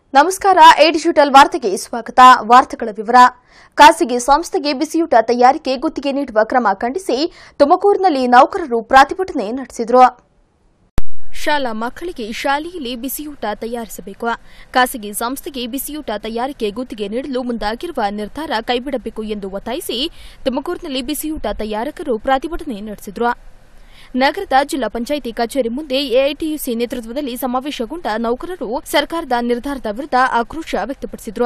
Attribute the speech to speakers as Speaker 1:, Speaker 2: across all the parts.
Speaker 1: ನಮಸ್ಕಾರ. A digital ವಾರ್ತೆಗೆ ಸ್ವಾಗತ. ವಾರ್ತೆಗಳ ವಿವರ. ಖಾಸಗಿ ಸಂಸ್ಥೆಗೆ ಬಿಸಿಯೂಟ ತಯಾರಿಕೆ ಗುತ್ತಿಗೆ ನೀಡುವ ಕ್ರಮ ಖಂಡಿಸಿ ತುಮಕೂರಿನಲ್ಲಿ ನೌಕರರು ಪ್ರತಿಭಟನೆ ನಡೆಸಿದರು. ಶಾಲಾ ಮಕ್ಕಳಿಗೆ ಶಾಲೆಯಲ್ಲಿ ಬಿಸಿಯೂಟ ತಯಾರಿಸಬೇಕು. ಖಾಸಗಿ ಸಂಸ್ಥೆಗೆ ಬಿಸಿಯೂಟ ತಯಾರಿಕೆ ಗುತ್ತಿಗೆ ನೀಡಲು ಮುಂದಾಗಿರುವ ನಿರ್ಧಾರ ಕೈಬಿಡಬೇಕು ಎಂದು ಒತ್ತಾಯಿಸಿ ತುಮಕೂರಿನಲ್ಲಿ ಬಿಸಿಯೂಟ ತಯಾರಕರು ಪ್ರತಿಭಟನೆ ನಡೆಸಿದರು. ನಗರದ ಜಿಲ್ಲಾ ಪಂಚಾಯಿತಿ ಕಚೇರಿ ಮುಂದೆ ಎಐಟಿಯುಸಿ ನೇತೃತ್ವದಲ್ಲಿ ಸಮಾವೇಶಗೊಂಡ ನೌಕರರು ಸರ್ಕಾರದ ನಿರ್ಧಾರದ ವಿರುದ್ಧ ಆಕ್ರೋಶ ವ್ಯಕ್ತಪಡಿಸಿದರು.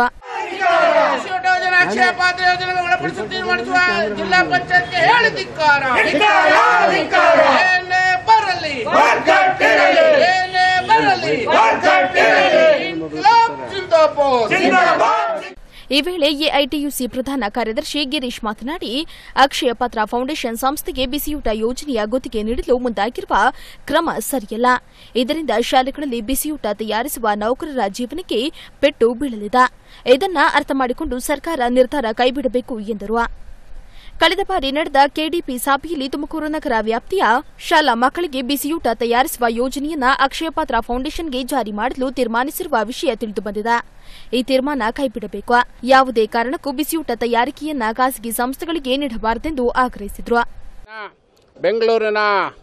Speaker 1: ಈ ವೇಳೆ ಎಐಟಿಯುಸಿ ಪ್ರಧಾನ ಕಾರ್ಯದರ್ಶಿ ಗಿರೀಶ್ ಮಾತನಾಡಿ, ಅಕ್ಷಯ ಪತ್ರ ಫೌಂಡೇಶನ್ ಸಂಸ್ಥೆಗೆ ಬಿಸಿಯೂಟ ಯೋಜನೆಯ ಗುತ್ತಿಗೆ ನೀಡಲು ಮುಂದಾಗಿರುವ ಕ್ರಮ ಸರಿಯಲ್ಲ. ಇದರಿಂದ ಶಾಲೆಗಳಲ್ಲಿ ಬಿಸಿಯೂಟ ತಯಾರಿಸುವ ನೌಕರರ ಜೀವನಕ್ಕೆ ಪೆಟ್ಟು ಬೀಳಲಿದೆ. ಇದನ್ನು ಅರ್ಥ ಮಾಡಿಕೊಂಡು ಸರ್ಕಾರ ನಿರ್ಧಾರ ಕೈಬಿಡಬೇಕು ಎಂದರು. ಕಳೆದ ಬಾರಿ ನಡೆದ ಕೆಡಿಪಿ ಸಭೆಯಲ್ಲಿ ತುಮಕೂರು ನಗರ ವ್ಯಾಪ್ತಿಯ ಶಾಲಾ ಮಕ್ಕಳಿಗೆ ಬಿಸಿಯೂಟ ತಯಾರಿಸುವ ಯೋಜನೆಯನ್ನು ಅಕ್ಷಯ ಪಾತ್ರ ಫೌಂಡೇಶನ್ಗೆ ಜಾರಿ ಮಾಡಲು ತೀರ್ಮಾನಿಸಿರುವ ವಿಷಯ ತಿಳಿದುಬಂದಿದೆ. ಈ ತೀರ್ಮಾನ ಕೈಬಿಡಬೇಕು. ಯಾವುದೇ ಕಾರಣಕ್ಕೂ ಬಿಸಿಯೂಟ ತಯಾರಿಕೆಯನ್ನು ಖಾಸಗಿ ಸಂಸ್ಥೆಗಳಿಗೆ ನೀಡಬಾರದೆಂದು ಆಗ್ರಹಿಸಿದರು.
Speaker 2: ಬೆಂಗಳೂರಿನ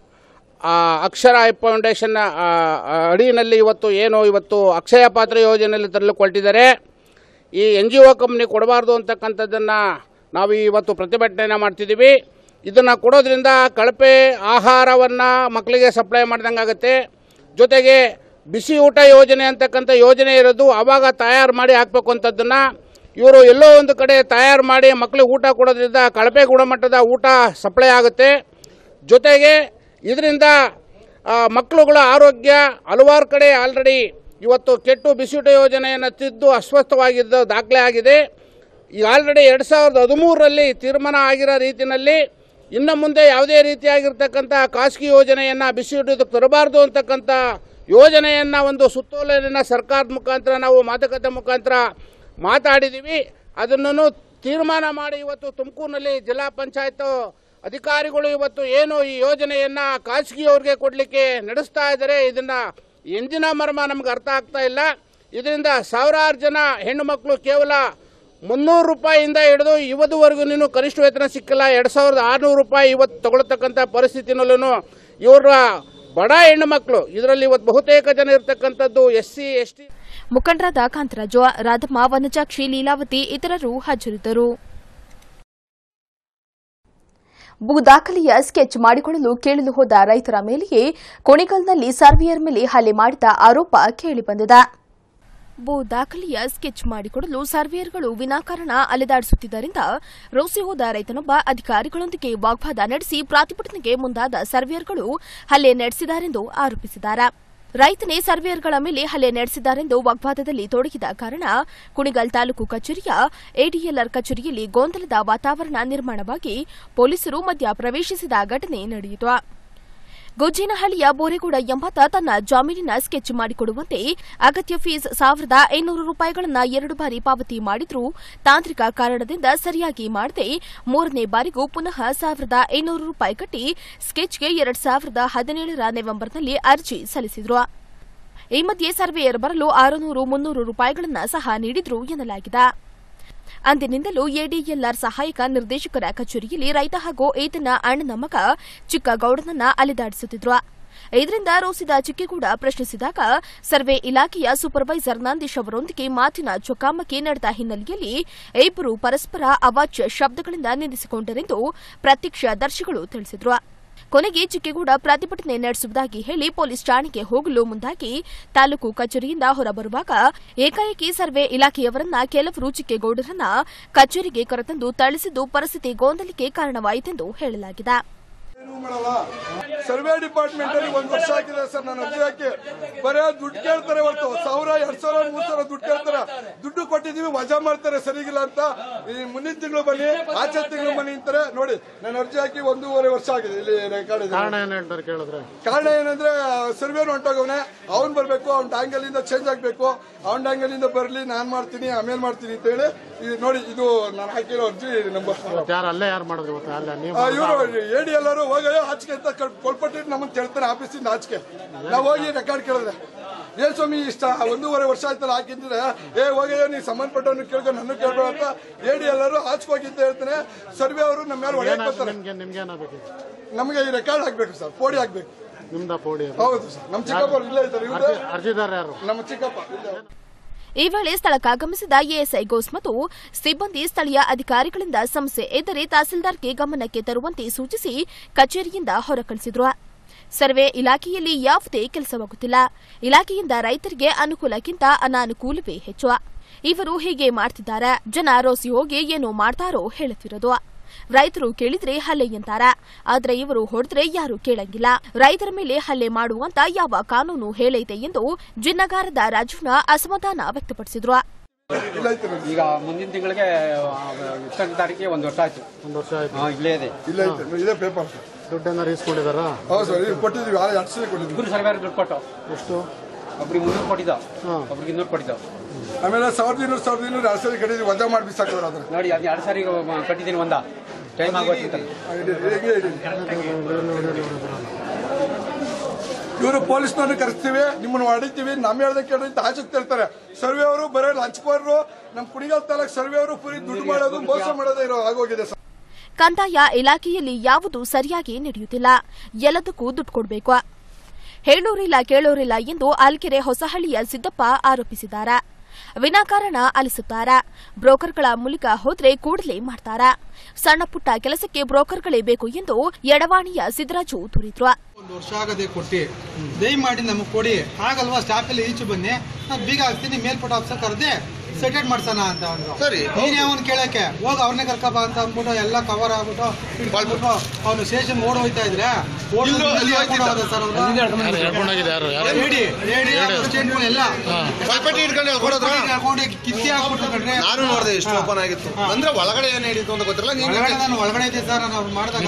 Speaker 2: ಅಕ್ಷರ ಫೌಂಡೇಶನ್ ಅಡಿಯಲ್ಲಿ ಇವತ್ತು ಅಕ್ಷಯ ಪಾತ್ರ ಯೋಜನೆಯಲ್ಲಿ ತರಲು ಕೊಟ್ಟಿದ್ದಾರೆ. ಈ NGO ಕಂಪನಿ ಕೊಡಬಾರ್ದು ಅಂತಕ್ಕಂಥದ್ದನ್ನು ನಾವು ಇವತ್ತು ಪ್ರತಿಭಟನೆ ಮಾಡ್ತಿದ್ದೀವಿ. ಇದನ್ನು ಕೊಡೋದ್ರಿಂದ ಕಳಪೆ ಆಹಾರವನ್ನು ಮಕ್ಕಳಿಗೆ ಸಪ್ಲೈ ಮಾಡ್ದಂಗಾಗುತ್ತೆ. ಜೊತೆಗೆ ಬಿಸಿ ಊಟ ಯೋಜನೆ ಅಂತಕ್ಕಂಥ ಯೋಜನೆ ಇರೋದು ಆವಾಗ ತಯಾರು ಮಾಡಿ ಹಾಕಬೇಕು ಅಂತದ್ದನ್ನು ಇವರು ಎಲ್ಲೋ ಒಂದು ಕಡೆ ತಯಾರು ಮಾಡಿ ಮಕ್ಕಳಿಗೆ ಊಟ ಕೊಡೋದ್ರಿಂದ ಕಳಪೆ ಗುಣಮಟ್ಟದ ಊಟ ಸಪ್ಲೈ ಆಗುತ್ತೆ. ಜೊತೆಗೆ ಇದರಿಂದ ಮಕ್ಕಳುಗಳ ಆರೋಗ್ಯ ಹಲವಾರು ಕಡೆ ಆಲ್ರೆಡಿ ಇವತ್ತು ಕೆಟ್ಟು ಬಿಸಿಯೂಟ ಯೋಜನೆಯನ್ನು ತಿದ್ದು ಅಸ್ವಸ್ಥವಾಗಿದ್ದ ದಾಖಲೆ ಆಗಿದೆ. ಈಗ ಆಲ್ರೆಡಿ 2013ರಲ್ಲಿ ತೀರ್ಮಾನ ಆಗಿರೋ ರೀತಿಯಲ್ಲಿ ಇನ್ನು ಮುಂದೆ ಯಾವುದೇ ರೀತಿಯಾಗಿರ್ತಕ್ಕಂಥ ಖಾಸಗಿ ಯೋಜನೆಯನ್ನು ಬಿಸಿಯೂಟಕ್ಕೆ ತರಬಾರ್ದು ಅಂತಕ್ಕಂಥ ಯೋಜನೆಯನ್ನು ಒಂದು ಸುತ್ತೋಲೆಯನ್ನು ಸರ್ಕಾರದ ಮುಖಾಂತರ ನಾವು ಮಾತುಕತೆ ಮುಖಾಂತರ ಮಾತಾಡಿದ್ದೀವಿ. ಅದನ್ನು ತೀರ್ಮಾನ ಮಾಡಿ ಇವತ್ತು ತುಮಕೂರಿನಲ್ಲಿ ಜಿಲ್ಲಾ ಪಂಚಾಯತ್ ಅಧಿಕಾರಿಗಳು ಇವತ್ತು ಏನು ಈ ಯೋಜನೆಯನ್ನು ಖಾಸಗಿಯವ್ರಿಗೆ ಕೊಡಲಿಕ್ಕೆ ನಡೆಸ್ತಾ ಇದ್ದಾರೆ, ಇದನ್ನು ಎಂದಿನ ಮರ್ಮ ನಮ್ಗೆ ಅರ್ಥ ಆಗ್ತಾ ಇಲ್ಲ. ಇದರಿಂದ ಸಾವಿರಾರು ಜನ ಹೆಣ್ಣು ಮಕ್ಕಳು ಕೇವಲ 300 ರೂಪಾಯಿಯಿಂದ ಹಿಡಿದು ಇವತ್ತುವರೆಗೂ ಕನಿಷ್ಠ ವೇತನ ಸಿಕ್ಕಿಲ್ಲ. 2600 ರೂಪಾಯಿ ಇವತ್ತು ತಗೊಳ್ತಕ್ಕಂಥ ಪರಿಸ್ಥಿತಿನಲ್ಲೂ ಇವರ ಬಡ ಹೆಣ್ಣು ಮಕ್ಕಳು ಇದರಲ್ಲಿ ಇವತ್ತು ಬಹುತೇಕ ಜನ ಇರತಕ್ಕಂಥದ್ದು SC ST
Speaker 1: ಮುಖಂಡರಾದ ಕಾಂತರಾಜು, ರಾಧಮ್ಮ, ವನಜಾಕ್ಷಿ, ಲೀಲಾವತಿ ಇತರರು ಹಾಜರಿದ್ದರು. ಭೂ ದಾಖಲೆಯ ಸ್ಕೆಚ್ ಮಾಡಿಕೊಳ್ಳಲು ಕೇಳಲು ಹೋದ ರೈತರ ಮೇಲೆಯೇ ಕುಣಿಗಲ್ನಲ್ಲಿ ಸರ್ವೇಯರ್ ಮೇಲೆ ಹಲ್ಲೆ ಮಾಡಿದ ಆರೋಪ ಕೇಳಿಬಂದಿದೆ. ಭೂ ದಾಖಲೆಯ ಸ್ಕೆಚ್ ಮಾಡಿಕೊಡಲು ಸರ್ವೇಯರ್ಗಳು ವಿನಾಕಾರಣ ಅಲೆದಾಡಿಸುತ್ತಿದ್ದರಿಂದ ರೋಸಿ ಹೋದ ರೈತನೊಬ್ಬ ಅಧಿಕಾರಿಗಳೊಂದಿಗೆ ವಾಗ್ವಾದ ನಡೆಸಿ ಪ್ರತಿಭಟನೆಗೆ ಮುಂದಾದ ಸರ್ವೇಯರ್ಗಳು ಹಲ್ಲೆ ನಡೆಸಿದ್ದಾರೆಂದು ಆರೋಪಿಸಿದ್ದಾರೆ. ರೈತನೇ ಸರ್ವೇಯರ್ಗಳ ಮೇಲೆ ಹಲ್ಲೆ ನಡೆಸಿದ್ದಾರೆಂದು ವಾಗ್ವಾದದಲ್ಲಿ ತೊಡಗಿದ ಕಾರಣ ಕುಣಿಗಲ್ ತಾಲೂಕು ಕಚೇರಿಯ ಎಡಿಎಲ್ಆರ್ ಕಚೇರಿಯಲ್ಲಿ ಗೊಂದಲದ ವಾತಾವರಣ ನಿರ್ಮಾಣವಾಗಿ ಪೊಲೀಸರು ಮಧ್ಯ ಪ್ರವೇಶಿಸಿದ ಘಟನೆ ನಡೆಯಿತು. ಗುಜ್ಜಿನಹಳ್ಳಿಯ ಬೋರೇಗೌಡ ಎಂಬಾತ ತನ್ನ ಜಾಮೀನಿನ ಸ್ಕೆಚ್ ಮಾಡಿಕೊಡುವಂತೆ ಅಗತ್ಯ ಫೀಸ್ 1500 ರೂಪಾಯಿಗಳನ್ನು 2 ಬಾರಿ ಪಾವತಿ ಮಾಡಿದ್ರೂ ತಾಂತ್ರಿಕ ಕಾರಣದಿಂದ ಸರಿಯಾಗಿ ಮಾಡದೆ 3ನೇ ಬಾರಿಗೂ ಪುನಃ 1500 ರೂಪಾಯಿ ಕಟ್ಟಿ ಸ್ಕೆಚ್ಗೆ 2017ರ ನವೆಂಬರ್ನಲ್ಲಿ ಅರ್ಜಿ ಸಲ್ಲಿಸಿದ್ರು. ಈ ಮಧ್ಯೆ ಸರ್ವೇಯರ್ ಬರಲು 600-300 ರೂಪಾಯಿಗಳನ್ನು ಸಹ ನೀಡಿದ್ರು ಎನ್ನಲಾಗಿದೆ. ಅಂದಿನಿಂದಲೂ ಎಡಿಎಲ್ಆರ್ ಸಹಾಯಕ ನಿರ್ದೇಶಕರ ಕಚೇರಿಯಲ್ಲಿ ರೈತ ಹಾಗೂ ಈತನ ಅಣ್ಣನ ಮಗ ಚಿಕ್ಕಗೌಡನನ್ನ ಅಲೆದಾಡಿಸುತ್ತಿದ್ರು. ಇದರಿಂದ ರೋಸಿದ ಚಿಕ್ಕೇಗೌಡ ಪ್ರಶ್ನಿಸಿದಾಗ ಸರ್ವೆ ಇಲಾಖೆಯ ಸೂಪರ್ವೈಸರ್ ನಂದೀಶ್ ಅವರೊಂದಿಗೆ ಮಾತಿನ ಚೊಕ್ಕಾಮಕಿ ನಡೆದ ಹಿನ್ನೆಲೆಯಲ್ಲಿ ಇಬ್ಬರು ಪರಸ್ಪರ ಅವಾಚ್ಯ ಶಬ್ದಗಳಿಂದ ನಿಂದಿಸಿಕೊಂಡರೆಂದು ಪ್ರತ್ಯಕ್ಷದರ್ಶಿಗಳು ತಿಳಿಸಿದರು. ಕೊನೆಗೆ ಚಿಕ್ಕೇಗೌಡ ಪ್ರತಿಭಟನೆ ನಡೆಸುವುದಾಗಿ ಹೇಳಿ ಪೊಲೀಸ್ ಠಾಣೆಗೆ ಹೋಗಲು ಮುಂದಾಗಿ ತಾಲೂಕು ಕಚೇರಿಯಿಂದ ಹೊರಬರುವಾಗ ಏಕಾಏಕಿ ಸರ್ವೆ ಇಲಾಖೆಯವರನ್ನ ಕೆಲವರು ಚಿಕ್ಕೇಗೌಡರನ್ನ ಕಚೇರಿಗೆ ಕರೆತಂದು ಥಳಿಸಿದ್ದು ಪರಿಸ್ಥಿತಿ ಗೊಂದಲಕ್ಕೆ ಕಾರಣವಾಯಿತೆಂದು ಹೇಳಲಾಗಿದೆ.
Speaker 3: ಸರ್ವೆ ಡಿಪಾರ್ಟ್ಮೆಂಟ್ ಅಲ್ಲಿ 1 ವರ್ಷ ಆಗಿದೆ ಸರ್. ನಾನು ಅರ್ಜಿ ಹಾಕಿ ಬರೀ ದುಡ್ಡು ಕೇಳ್ತಾರೆ, ಹೊರತು 1000, 2000, 3000 ದುಡ್ಡು ಕೇಳ್ತಾರೆ. ದುಡ್ಡು ಕೊಟ್ಟಿದೀವಿ ವಜಾ ಮಾಡ್ತಾರೆ ಸರಿಗಿಲ್ಲ ಅಂತ. ಈ ಮುಂದಿನ ತಿಂಗಳು ಬನ್ನಿ, ಆಚೆ ತಿಂಗಳು ಬನ್ನಿ ಅಂತಾರೆ. ನೋಡಿ ನಾನು ಅರ್ಜಿ ಹಾಕಿ 1.5 ವರ್ಷ ಆಗಿದೆ. ಇಲ್ಲಿ ರೆಕಾರ್ಡ್ ಇದೆ. ಕಾರಣ ಏನಂದ್ರೆ ಸರ್ವೇರ್ ಹೊಂಟೋಗವನೆ, ಅವ್ನು ಬರ್ಬೇಕು, ಅವ್ನ ಟ್ಯಾಂಗಲ್ ಇಂದ ಚೇಂಜ್ ಆಗ್ಬೇಕು, ಅವ್ನ ಟ್ಯಾಂಗಲ್ ಇಂದ ಬರ್ಲಿ, ನಾನ್ ಮಾಡ್ತೀನಿ ಆಮೇಲೆ ಮಾಡ್ತೀನಿ ಅಂತ ಹೇಳಿ ನೋಡಿ ಇದು ನಾನು ಹಾಕಿರೋ ಅರ್ಜಿ ನಂಬರ್. ಇವರು ಎಡಿ ಎಲ್ಲರೂ ಹೋಗಿ ಆಚೆಗೆ ಅಂತ ಕೊಳ್ಪಟ್ಟಿಟ್ಟು ನಮ್ಮನ್ನು ಕೇಳ್ತಾರೆ ಆಫೀಸಿಂದ ಆಚೆಗೆ. ನಾವು ಹೋಗಿ ರೆಕಾರ್ಡ್ ಕೇಳಿದ್ರೆ ಏನ್ ಸ್ವಾಮಿ ಇಷ್ಟ 1.5 ವರ್ಷ ಆಯ್ತಲ್ಲ ಹಾಕಿದ್ರೆ ಹೋಗಯ್ಯ ನೀ ಸಂಬಂಧಪಟ್ಟವನು ಕೇಳ್ಕೊಂಡು ನನ್ನ ಕೇಳ್ಬೇಡ ಅಂತ ಹೇಳಿ ಎಲ್ಲರೂ ಆಚ್ಕೋಗಿದ್ದ ಹೇಳ್ತಾನೆ. ಸರ್ವೆ ಅವರು ನಮ್ಮ ಮೇಲೆ ಹೊಡೆಯಕ್ಕೆ ಬರ್ತಾರೆ. ನಮಗೆ ಈ ರೆಕಾರ್ಡ್ ಆಗ್ಬೇಕು ಸರ್, ಪೋಡಿ ಆಗ್ಬೇಕು. ಹೌದು ಸರ್, ನಮ್ಮ ಚಿಕ್ಕಪ್ಪ ಇಲ್ಲೇ ಇದ್ದಾರೆ. ನಮ್ಮ ಚಿಕ್ಕಪ್ಪ
Speaker 1: ಈ ವೇಳೆ ಸ್ಥಳಕ್ಕಾಗಮಿಸಿದ ಎಎಸ್ಐ ಗೋಸ್ ಮತ್ತು ಸಿಬ್ಬಂದಿ ಸ್ಥಳೀಯ ಅಧಿಕಾರಿಗಳಿಂದ ಸಮಸ್ಯೆ ಇದ್ದರೆ ತಹಸೀಲ್ದಾರ್ಗೆ ಗಮನಕ್ಕೆ ತರುವಂತೆ ಸೂಚಿಸಿ ಕಚೇರಿಯಿಂದ ಹೊರಕಳಿಸಿದ್ರು. ಸರ್ವೆ ಇಲಾಖೆಯಲ್ಲಿ ಯಾವುದೇ ಕೆಲಸವಾಗುತ್ತಿಲ್ಲ. ಇಲಾಖೆಯಿಂದ ರೈತರಿಗೆ ಅನುಕೂಲಕ್ಕಿಂತ ಅನಾನುಕೂಲವೇ ಹೆಚ್ಚು. ಇವರು ಹೀಗೆ ಮಾಡ್ತಿದ್ದಾರೆ. ಜನ ರೋಸಿ ಹೋಗಿ ಏನು ಮಾಡ್ತಾರೋ ಹೇಳುತ್ತಿರೋದು. ರೈತರು ಕೇಳಿದ್ರೆ ಹಲ್ಲೆ ಎಂತಾರ, ಆದ್ರೆ ಇವರು ಹೊಡೆದ್ರೆ ಯಾರು ಕೇಳಂಗಿಲ್ಲ. ರೈತರ ಮೇಲೆ ಹಲ್ಲೆ ಮಾಡುವಂತ ಯಾವ ಕಾನೂನು ಹೇಳೈತೆ ಎಂದು ಜಿನ್ನಗಾರದ ರಾಜಣ್ಣ ಅಸಮಾಧಾನ ವ್ಯಕ್ತಪಡಿಸಿದ್ರು.
Speaker 4: ಈಗ ಮುಂದಿನ ತಿಂಗಳಿಗೆ 20ನೇ ತಾರೀಕಿಗೆ 1 ವರ್ಷ ಆಯ್ತು. ಇಲ್ಲೇ ಇದೆ
Speaker 3: ಪೇಪರ್.
Speaker 4: ದುಡ್ಡನ್ನ ಇಸ್ಕೊಂಡಿದಾರಾ?
Speaker 3: ಹೌದು ಸರ್, ಕೊಟ್ಟಿದ್ದೀವಿ. 2 ಸಲ ಕೊಟ್ಟಿದ್ದೀವಿ.
Speaker 4: 2 ಸರ್ವೇರ್ ದುಡ್ಡು ಕೊಟ್ಟು ಎಷ್ಟು? ಒಬ್ರಿಗೆ 300 ಕೊಟ್ಟಿದ್ದ, ಒಬ್ರಿಗೆ 200 ಕೊಟ್ಟಿದ್ದ.
Speaker 3: ಆಮೇಲೆ 1200 2 ಸರಿ ಕಟ್ಟಿದ್ವಿ. ವಜಾ ಮಾಡಿ ಬಿಸಾಕಿದ್ರು ಅದನ್ನ.
Speaker 4: ನೋಡಿ, ಅದು 2 ಸಾರಿ ಕಟ್ಟಿದ್ದೀನಿ. ಒಂದ ಟೈಮ್ ಆಗೋಯ್ತು.
Speaker 3: ಇವರು ಪೊಲೀಸ್ನವ್ರನ್ನ ಕರೆಸ್ತೀವಿ, ನಿಮ್ಮನ್ನು ಹೊಡಿತೀವಿ, ನಮ್ಮ ಹೇಳ್ದೆ ಕೇಳಿ ಅಂತ ಆಚೆ ಹೇಳ್ತಾರೆ. ಸರ್ವೆ ಅವರು ಬರೋ ಲಂಚ್ಕೋರ್ರು, ನಮ್ಮ ಕುಣಿಗಲ್ ತಾಲೂಕು ಸರ್ವೆ ಅವರು ಪುರಿ ದುಡ್ಡು ಮಾಡೋದು, ಮೋಸ ಮಾಡೋದೇ ಆಗೋಗಿದೆ ಸರ್.
Speaker 1: ಕಂದಾಯ ಇಲಾಖೆಯಲ್ಲಿ ಯಾವುದು ಸರಿಯಾಗಿ ನಡೆಯುತ್ತಿಲ್ಲ. ಎಲ್ಲದಕ್ಕೂ ದುಡ್ಡು ಕೊಡಬೇಕು. ಹೇಳೋರಿಲ್ಲ ಕೇಳೋರಿಲ್ಲ ಎಂದು ಆಲ್ಕೆರೆ ಹೊಸಹಳ್ಳಿಯ ಸಿದ್ದಪ್ಪ ಆರೋಪಿಸಿದ್ದಾರೆ. ವಿನಾಕಾರಣ ಅಲಿಸುತ್ತಾರ. ಬ್ರೋಕರ್ಗಳ ಮೂಲಕ ಹೋದ್ರೆ ಕೂಡಲೇ ಮಾಡ್ತಾರ. ಸಣ್ಣ ಪುಟ್ಟ ಕೆಲಸಕ್ಕೆ ಬ್ರೋಕರ್ಗಳೇ ಬೇಕು ಎಂದು ಎಡವಾಣಿಯ ಸಿದ್ದರಾಜು ದೂರಿದ್ರು.
Speaker 5: 1 ವರ್ಷ ಆಗದೆ ಕೊಟ್ಟಿ ದಯಮಾಡಿ ನಮಗೆ ಕೊಡಿ, ಆಗಲ್ವಾ ಸ್ಟಾಫಲ್ಲಿ ಈಚೆ ಬನ್ನಿ, ನಾನು ಬೀಗ ಹಾಕ್ತೀನಿ, ಮೇಲ್ಪಟ್ಟ ಆಫೀಸರ್ ಕರೆದೆ ಸೆಟೆಡ್ ಮಾಡ್ಸೋಣ ಅಂತ ಅಂದ್ರು. ನೀನ್ ಯಾವನ್ ಕೇಳಕ್ಕೆ ಹೋಗ ಅವ್ರನ್ನೇ ಕರ್ಕಬ ಅಂತ ಅಂದ್ಬಿಟ್ಟು ಎಲ್ಲ ಕವರ್ ಆಗ್ಬಿಟ್ಟು ಇಟ್ಬಿಟ್ಟು ಅವ್ನು ಸ್ಟೇಷನ್ ಓಡೋಯ್ತಾ ಇದ್ರೆ ಕಿತ್ತಿ ಹಾಕ್ಬಿಟ್ಟು
Speaker 6: ನಾನು ನೋಡಿದೆ ಎಷ್ಟು ಓಪನ್ ಆಗಿತ್ತು ಅಂದ್ರೆ ಒಳಗಡೆ ಏನ್ ಹೇಳಿತ್ತು ಅಂತ ಗೊತ್ತಿಲ್ಲ.
Speaker 5: ನಾನು ಒಳಗಡೆ ಇದೆ ಸರ್, ನಾವು ಮಾಡಿದಾಗ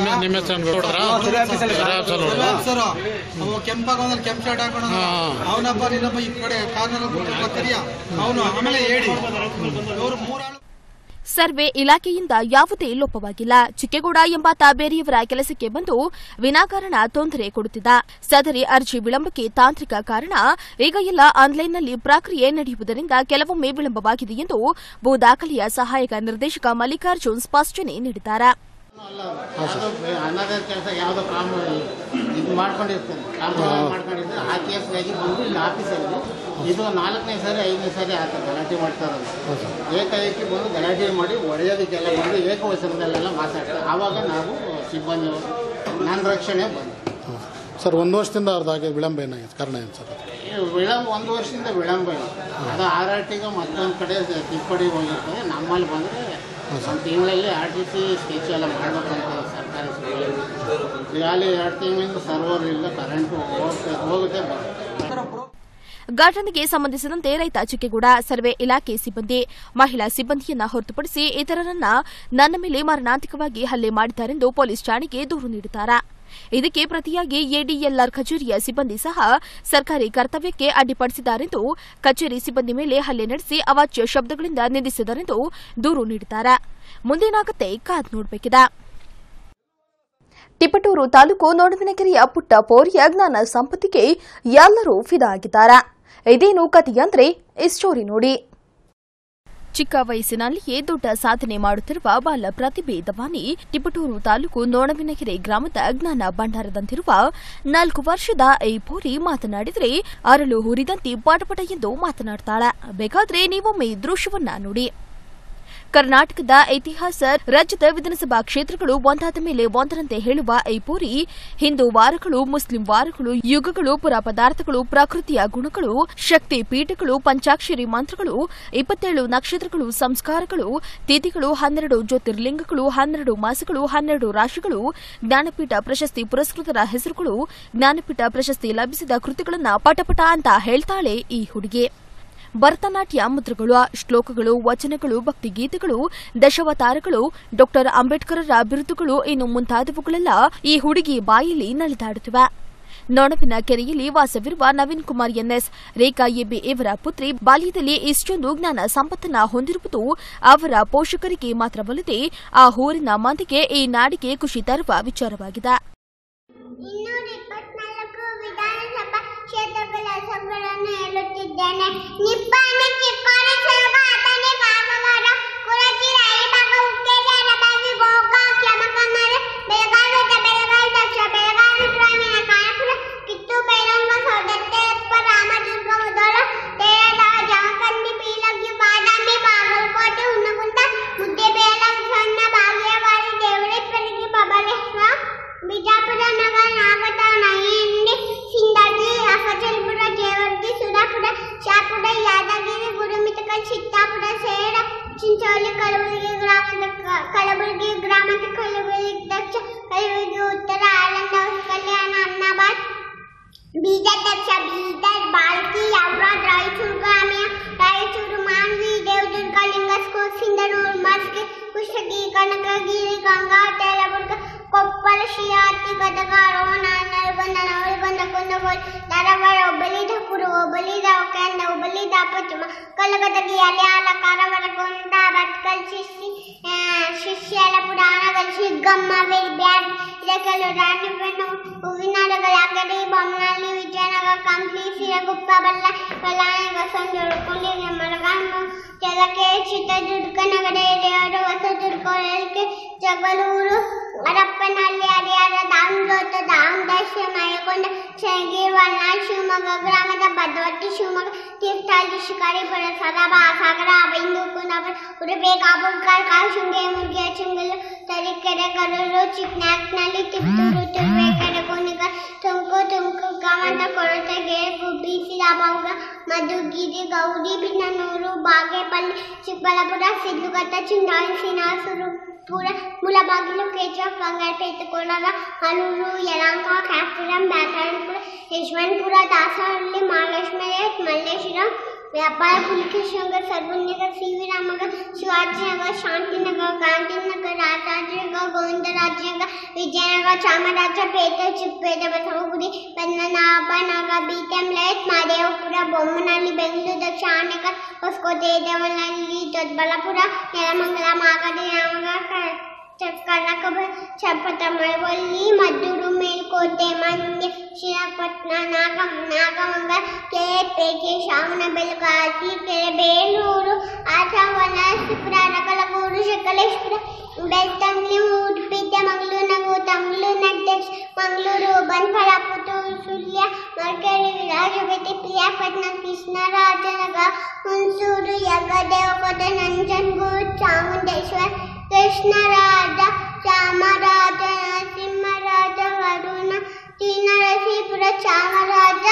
Speaker 5: ಸರ್ ಅವ ಕೆಂಪಾಗ ಕೆಂಪ್ ಶರ್ಟ್ ಹಾಕೋಣ, ಅವನಬ್ಬ ನಿನ್ನಬ್ಬ ಈ ಕಡೆ ಕಾರ್ನರ್ ಕರಿಯ ಅವನು. ಆಮೇಲೆ ಹೇಳಿ ಇವರು 3 ಆಳು.
Speaker 1: ಸರ್ವೆ ಇಲಾಖೆಯಿಂದ ಯಾವುದೇ ಲೋಪವಾಗಿಲ್ಲ. ಚಿಕ್ಕೇಗೌಡ ಎಂಬಾತ ಬೇರೆಯವರ ಕೆಲಸಕ್ಕೆ ಬಂದು ವಿನಾಕಾರಣ ತೊಂದರೆ ಕೊಡುತ್ತಿದ್ದ. ಸದರಿ ಅರ್ಜಿ ವಿಳಂಬಕ್ಕೆ ತಾಂತ್ರಿಕ ಕಾರಣ. ಈಗ ಎಲ್ಲ ಆನ್ಲೈನ್ನಲ್ಲಿ ಪ್ರಕ್ರಿಯೆ ನಡೆಯುವುದರಿಂದ ಕೆಲವೊಮ್ಮೆ ವಿಳಂಬವಾಗಿದೆ ಎಂದು ಭೂ ದಾಖಲೆಯ ಸಹಾಯಕ ನಿರ್ದೇಶಕ ಮಲ್ಲಿಕಾರ್ಜುನ್ ಸ್ಪಷ್ಟನೆ ನೀಡಿದ್ದಾರೆ.
Speaker 7: ಅನ್ನದ ಕೆಲಸ ಯಾವುದೋ ಪ್ರಾಬ್ಲಮ್ ಇದು ಮಾಡ್ಕೊಂಡಿರ್ತಾರೆ, ಕಾಂಪ್ರಮೈಸ್ ಮಾಡ್ಕೊಂಡಿರ್ತಾರೆ. ಆ ಕೇಸ್ಗಾಗಿ ಬಂದು ಇಲ್ಲಿ ಆಫೀಸಲ್ಲಿ ಇದು 4ನೇ ಸಾರಿ 5ನೇ ಸಾರಿ ಆತ ಗಲಾಟೆ ಮಾಡ್ತಾರಲ್ಲ, ಏಕಾಏಕಿ ಬಂದು ಗಲಾಟೆ ಮಾಡಿ ಹೊಡೆಯೋದಕ್ಕೆಲ್ಲ ಬಂದು ಏಕವಚನದಲ್ಲೆಲ್ಲ ಮಾತಾಡ್ತಾರೆ. ಆವಾಗ ನಾವು ಸಿಬ್ಬಂದಿಯವರು ನನ್ನ ರಕ್ಷಣೆ ಬಂದು
Speaker 8: ಸರ್ 1 ವರ್ಷದಿಂದ ಅವ್ರದ್ದಾಗಿ ವಿಳಂಬ ಏನಾಗಿದೆ? ಕಾರಣ ಏನು ಸರ್?
Speaker 7: ವಿಳಂಬ 1 ವರ್ಷದಿಂದ ವಿಳಂಬ ಇಲ್ಲ. ಅದು RRTಗೆ ಮತ್ತೊಂದು ಕಡೆ ತಿದ್ದುಪಡಿ ಹೋಗಿರ್ತದೆ. ನಮ್ಮಲ್ಲಿ ಬಂದರೆ 1 ತಿಂಗಳಲ್ಲಿ RTC ಸ್ಕೆಚ್ ಎಲ್ಲ ಮಾಡಬೇಕಂತ ಸರ್ಕಾರಿ ಈಗಾಗಲೇ 2 ತಿಂಗಳಿಂದ ಸರ್ವರ್ ಇಲ್ಲ, ಕರೆಂಟು ಹೋಗುತ್ತೆ ಬರುತ್ತೆ.
Speaker 1: ಘಟನೆಗೆ ಸಂಬಂಧಿಸಿದಂತೆ ರೈತ ಚಿಕ್ಕೇಗೌಡ, ಸರ್ವೆ ಇಲಾಖೆ ಸಿಬ್ಬಂದಿ, ಮಹಿಳಾ ಸಿಬ್ಬಂದಿಯನ್ನ ಹೊರತುಪಡಿಸಿ ಇತರರನ್ನ ನನ್ನ ಮೇಲೆ ಮಾರಣಾಂತಿಕವಾಗಿ ಹಲ್ಲೆ ಮಾಡಿದ್ದಾರೆಂದು ಪೊಲೀಸ್ ಠಾಣೆಗೆ ದೂರು ನೀಡಿದ್ದಾರೆ. ಇದಕ್ಕೆ ಪ್ರತಿಯಾಗಿ ಎಡಿಎಲ್ಆರ್ ಕಚೇರಿಯ ಸಿಬ್ಬಂದಿ ಸಹ ಸರ್ಕಾರಿ ಕರ್ತವ್ಯಕ್ಕೆ ಅಡ್ಡಿಪಡಿಸಿದ್ದಾರೆಂದು, ಕಚೇರಿ ಸಿಬ್ಬಂದಿ ಮೇಲೆ ಹಲ್ಲೆ ನಡೆಸಿ ಅವಾಚ್ಯ ಶಬ್ದಗಳಿಂದ ನಿಂದಿಸಿದ್ದಾರೆಂದು ದೂರು ನೀಡಿದ್ದಾರೆ. ಮುಂದೇನಾಗುತ್ತೆ ಕಾದ್ ನೋಡಬೇಕಿದೆ. ತಿಪಟೂರು ತಾಲೂಕು ನೋಡವಿನಕೆರೆಯ ಪುಟ್ಟ ಪೋರಿಯ ಜ್ಞಾನ ಸಂಪತ್ತಿಗೆ ಎಲ್ಲರೂ ಫಿದಾ ಆಗಿದ್ದಾರೆ. ಇದೇನು ಕಥೆಯಂದ್ರೆ ಈ ಸ್ಟೋರಿ ನೋಡಿ. ಚಿಕ್ಕ ವಯಸ್ಸಿನಲ್ಲಿಯೇ ದೊಡ್ಡ ಸಾಧನೆ ಮಾಡುತ್ತಿರುವ ಬಾಲ ಪ್ರತಿಭೆ ದವಾನಿ ತಿಪಟೂರು ತಾಲೂಕು ನೋಡವಿನಕೆರೆ ಗ್ರಾಮದ ಜ್ಞಾನ ಭಂಡಾರದಂತಿರುವ 4 ವರ್ಷದ ಈ ಪೋರಿ ಮಾತನಾಡಿದರೆ ಅರಳು ಹುರಿದಂತೆ ಪಟಪಟ ಎಂದು ಮಾತನಾಡ್ತಾಳೆ. ಬೇಕಾದ್ರೆ ನೀವೊಮ್ಮೆ ದೃಶ್ಯವನ್ನ ನೋಡಿ. ಕರ್ನಾಟಕದ ಇತಿಹಾಸ, ರಾಜ್ಯದ ವಿಧಾನಸಭಾ ಕ್ಷೇತ್ರಗಳು ಒಂದಾದ ಮೇಲೆ ಒಂದರಂತೆ ಹೇಳುವ ಈ ಪೋರಿ ಹಿಂದೂ ವಾರಗಳು, ಮುಸ್ಲಿಂ ವಾರಗಳು, ಯುಗಗಳು, ಪುರ ಪದಾರ್ಥಗಳು, ಪ್ರಕೃತಿಯ ಗುಣಗಳು, ಶಕ್ತಿ ಪೀಠಗಳು, ಪಂಚಾಕ್ಷರಿ ಮಂತ್ರಗಳು, 27 ನಕ್ಷತ್ರಗಳು, ಸಂಸ್ಕಾರಗಳು, ತಿಥಿಗಳು, 12 ಜ್ಯೋತಿರ್ಲಿಂಗಗಳು, 12 ಮಾಸಗಳು, 12 ರಾಶಿಗಳು, ಜ್ಞಾನಪೀಠ ಪ್ರಶಸ್ತಿ ಪುರಸ್ಕೃತರ ಹೆಸರುಗಳು, ಜ್ಞಾನಪೀಠ ಪ್ರಶಸ್ತಿ ಲಭಿಸಿದ ಕೃತಿಗಳನ್ನ ಪಟಪಟ ಅಂತ ಹೇಳ್ತಾಳೆ ಈ ಹುಡುಗಿ. ಭರತನಾಟ್ಯ ಮುದ್ರಗಳು, ಶ್ಲೋಕಗಳು, ವಚನಗಳು, ಭಕ್ತಿಗೀತೆಗಳು, ದಶಾವತಾರಗಳು, ಡಾ ಅಂಬೇಡ್ಕರರ ಬಿರುದುಗಳು, ಇನ್ನು ಮುಂತಾದವುಗಳೆಲ್ಲ ಈ ಹುಡುಗಿ ಬಾಯಲ್ಲಿ ನಲಿದಾಡುತ್ತಿವೆ. ನೊಣವಿನ ಕೆರೆಯಲ್ಲಿ ವಾಸವಿರುವ ನವೀನ್ ಕುಮಾರ್ ಎನ್ಎಸ್, ರೇಖಾ ಎಬಿ ಇವರ ಪುತ್ರಿ ಬಾಲ್ಯದಲ್ಲಿ ಇಷ್ಟೊಂದು ಜ್ಞಾನ ಸಂಪತ್ತನ್ನ ಹೊಂದಿರುವುದು ಅವರ ಪೋಷಕರಿಗೆ ಮಾತ್ರವಲ್ಲದೆ ಆ ಊರಿನ ಮಂದಿಗೆ, ಈ ನಾಡಿಗೆ ಖುಷಿ ತರುವ ವಿಚಾರವಾಗಿದೆ.
Speaker 9: 224 ವಿಧಾನಸಭಾ ಕ್ಷೇತ್ರಗಳ ಸಂಘಗಳನ್ನು 2 ಬರೆಯುತ್ತಿದ್ದೇನೆ. ನಿಬ್ಬಾನೆ ಚಿಕ್ಕೋರೆ ಸೊರಗ ಆತನೆ ಕಾಮಗಾರ ಕುರಚಿ ರಾಯಿಬಾಗ ಉಕ್ಕೇರಿ ಅರಬಾಗಿ ಗೋಕಾಕ್ ಯಮಕನ್ನರೆ ಬೆಳಗಾವಿ ದಕ್ಷ ಬೆಳಗಾವಿ ಗ್ರಾಮೀಣ ಕಾಯಪುರ ಕಿತ್ತು ಬೈರಂಗ ಸೌದತ್ತೆಯಪ್ಪ ರಾಮದುರ್ಗ ಮುದೋಳ ತೇರದಾವ ಜಮಖಂಡಿ ಬೀಲಗಿ ಬಾದಾಮಿ ಬಾಗಲಕೋಟೆ ಹುನಗುಂದ ಮುದ್ದೇಬೇಲ ಸಣ್ಣ ಬಾಗೇವಾಡಿ ದೇವರೇಶ್ವರಿಗೆ ಬಬಲೇಶ್ವರ ಬಿಜಾಪುರ ನಗರ ನಾಗಠಾಣ ಹಿಂಡಿ ಸಿಂದಗಿ ಅಫಜಲ್ಪುರ ಜೇವರ್ಗಿ ಸುರಾಪುರ ಶಾಪುರ ಯಾದಗಿರಿ ಗುರುಮಿಠಕಲ್ ಚಿತ್ತಾಪುರ ಸೇರ ಚಿಂಚೋಳಿ ಕಲಬುರಗಿ ಗ್ರಾಮದ ಕಲಬುರಗಿ ದಕ್ಷ ಕಲಬುರಗಿ ಉತ್ತರ ಆಳಂದ ಕಲ್ಯಾಣ ಅನ್ನಾಬಾದ್ ಬೀದರ್ ದಕ್ಷ ಬೀದರ್ ಬಾಲ್ಕಿ ಔರಾದ್ ರಾಯಚೂರು ಗ್ರಾಮೀಣ ರಾಯಚೂರು ಮಾನ್ವಿ ದೇವದುರ್ಗ ಲಿಂಗಸ್ಕೂರ್ ಸಿಂಧನೂರು ಮಸ್ಕಿ ಕುಷ್ಟಗಿ ಕನಕಗಿರಿ ಗಂಗಾವತಿ ಯಲಬುರ್ಗ ಕೊಪ್ಪಳ ಶಿರಾತಿ ಗದಗ ರೋಣ ನರಗುಂದ ನವಲಗುಂದ ಕುಂದಗೋಳ ಧಾರವಾಡ ಹುಬ್ಬಳ್ಳಿ ಧಾರವಾಡ ಹುಬ್ಬಳ್ಳಿ ಧಾರವಾಡ ಹುಬ್ಬಳ್ಳಿ ಪಶ್ಚಿಮ ಕಲಗದಗಿ ಅಲ್ಯಾಲ ಕಾರವಾರ ಗೊಂಡ ಭಟ್ಕಲ್ ಶಿಷ್ಯಲಪುರ ಆನಗಲ್ ಶಿಗ್ಗಮ್ಮ ಬ್ಯಾಡ್ ಇಳಕಲ್ಲು ರಾಣಿಬೆನ್ನು ಹೂವಿನಡಗ ಯಾಗಡಿ ಬೊಮ್ಮನಹಳ್ಳಿ ವಿಜಯನಗರ ಕಂಪ್ಲಿ ಸಿರಗುಪ್ಪ ಬಳ್ಳಾರಿ ಹೊಸಂದೂರು ಕುಂಡಿಗೆ ಮರಗಾಮ ಚಲಕೆರೆ ಚಿತ್ರದುರ್ಗ ನಗರ ಹಿರಿಯೂರು ಹೊಸದುರ್ಗ ಹೊಳಲ್ಕೆ ಜಗಳೂರು ಹರಪ್ಪನಹಳ್ಳಿ ಹರಿಹರ ದಾವಣಗೆರೆ ದಾವಣಗೆರೆ ಮಯಕೊಂಡ ಚನ್ನಗಿರಿ ಹೊನ್ನಾಳಿ ಶಿವಮೊಗ್ಗ ಗ್ರಾಮದ ಭದ್ರಾವತಿ ಶಿವಮೊಗ್ಗ ತೀರ್ಥಹಳ್ಳಿ ಶಿಕಾರಿಪುರ ಸರಬ ಸಾಗರ ಬಿಂದು ಕುಂದಾಪುರ ಉಡುಪಿ ಕಾಪುರ್ಕಾರ್ ಕಾಶುಂಗೆ ಮುರ್ಗಿಯ ಚಿಂಗಲು ತರೀಕೆರೆ ಕರೂರು ಚಿಕ್ಕನಾಕ್ನಹಳ್ಳಿ ತಿಪ್ಟೂರು ತುರುವೇಕೆರೆ ಕುಣಿಗಲ್ ತುಮಕೂರು ಗ್ರಾಮದ ಕೊರಟಗೆರೆ ಗುಬ್ಬಿ ಸಿರಾಬಾವುಗ ಮಧುಗಿರಿ ಗೌರಿ ಬಿನ್ನನೂರು ಬಾಗೇಪಲ್ಲಿ ಚಿಕ್ಕಬಳ್ಳಾಪುರ ಸಿದ್ದುಘಟ್ಟ ಚಿಂತಾಮಣಿ ಶ್ರೀನಿವಾಸಪುರ ಮುಳಬಾಗಿಲು ಕೆಚಪ್ ಬಂಗಾರಪೇಟೆ ಕೋಲಾರ ಹಲೂರು ಯಲಹಂಕ ಕ್ಯಾಪ್ಸಿಕಂ ಬ್ಯಾಟರಾಯನಪುರ ಯಶವಂತಪುರ ದಾಸಹಳ್ಳಿ ಮಹಾಲಕ್ಷ್ಮಿ ಮಲ್ಲೇಶ್ವರಂ ವ್ಯಾಪಾರ ಪುಲಿಕೇಶ್ವರ Sarvanagar CV. Ramanagara Shivajinagar Shantinagar Gandhinagar Rajajinagar Govindarajanagar Vijayanagar Chamarajpet Chickpet Basavagudi Padmanabhanagar BTM layout Mahadevapura Bommanahalli Bengaluru Dakshina Anekal Hosakote Devanahalli Doddaballapura Nelamangala Magadi Ramanagara Kanakapura ಚಪ್ಪಟ Malavalli Maddur Melkote Mandya Srirangapatna Nagamangala KPete Shravanabelagola Belur ಆಚವನ Narasipura Arakalagudu Sakleshpur Belthangady Udupi Mangaluru Tamil Nadu Mangaluru Banashankari Puttur Sullia Madikeri Rajapete Piriyapatna Krishnarajanagara Hunsur ಯಗದೇವಕೋಟೆ Nanjangud Chamundeshwari Krishnaraja Chamaraja Narasimharaja Varuna ಶ್ರೀನರಸೀಪುರ Chamaraja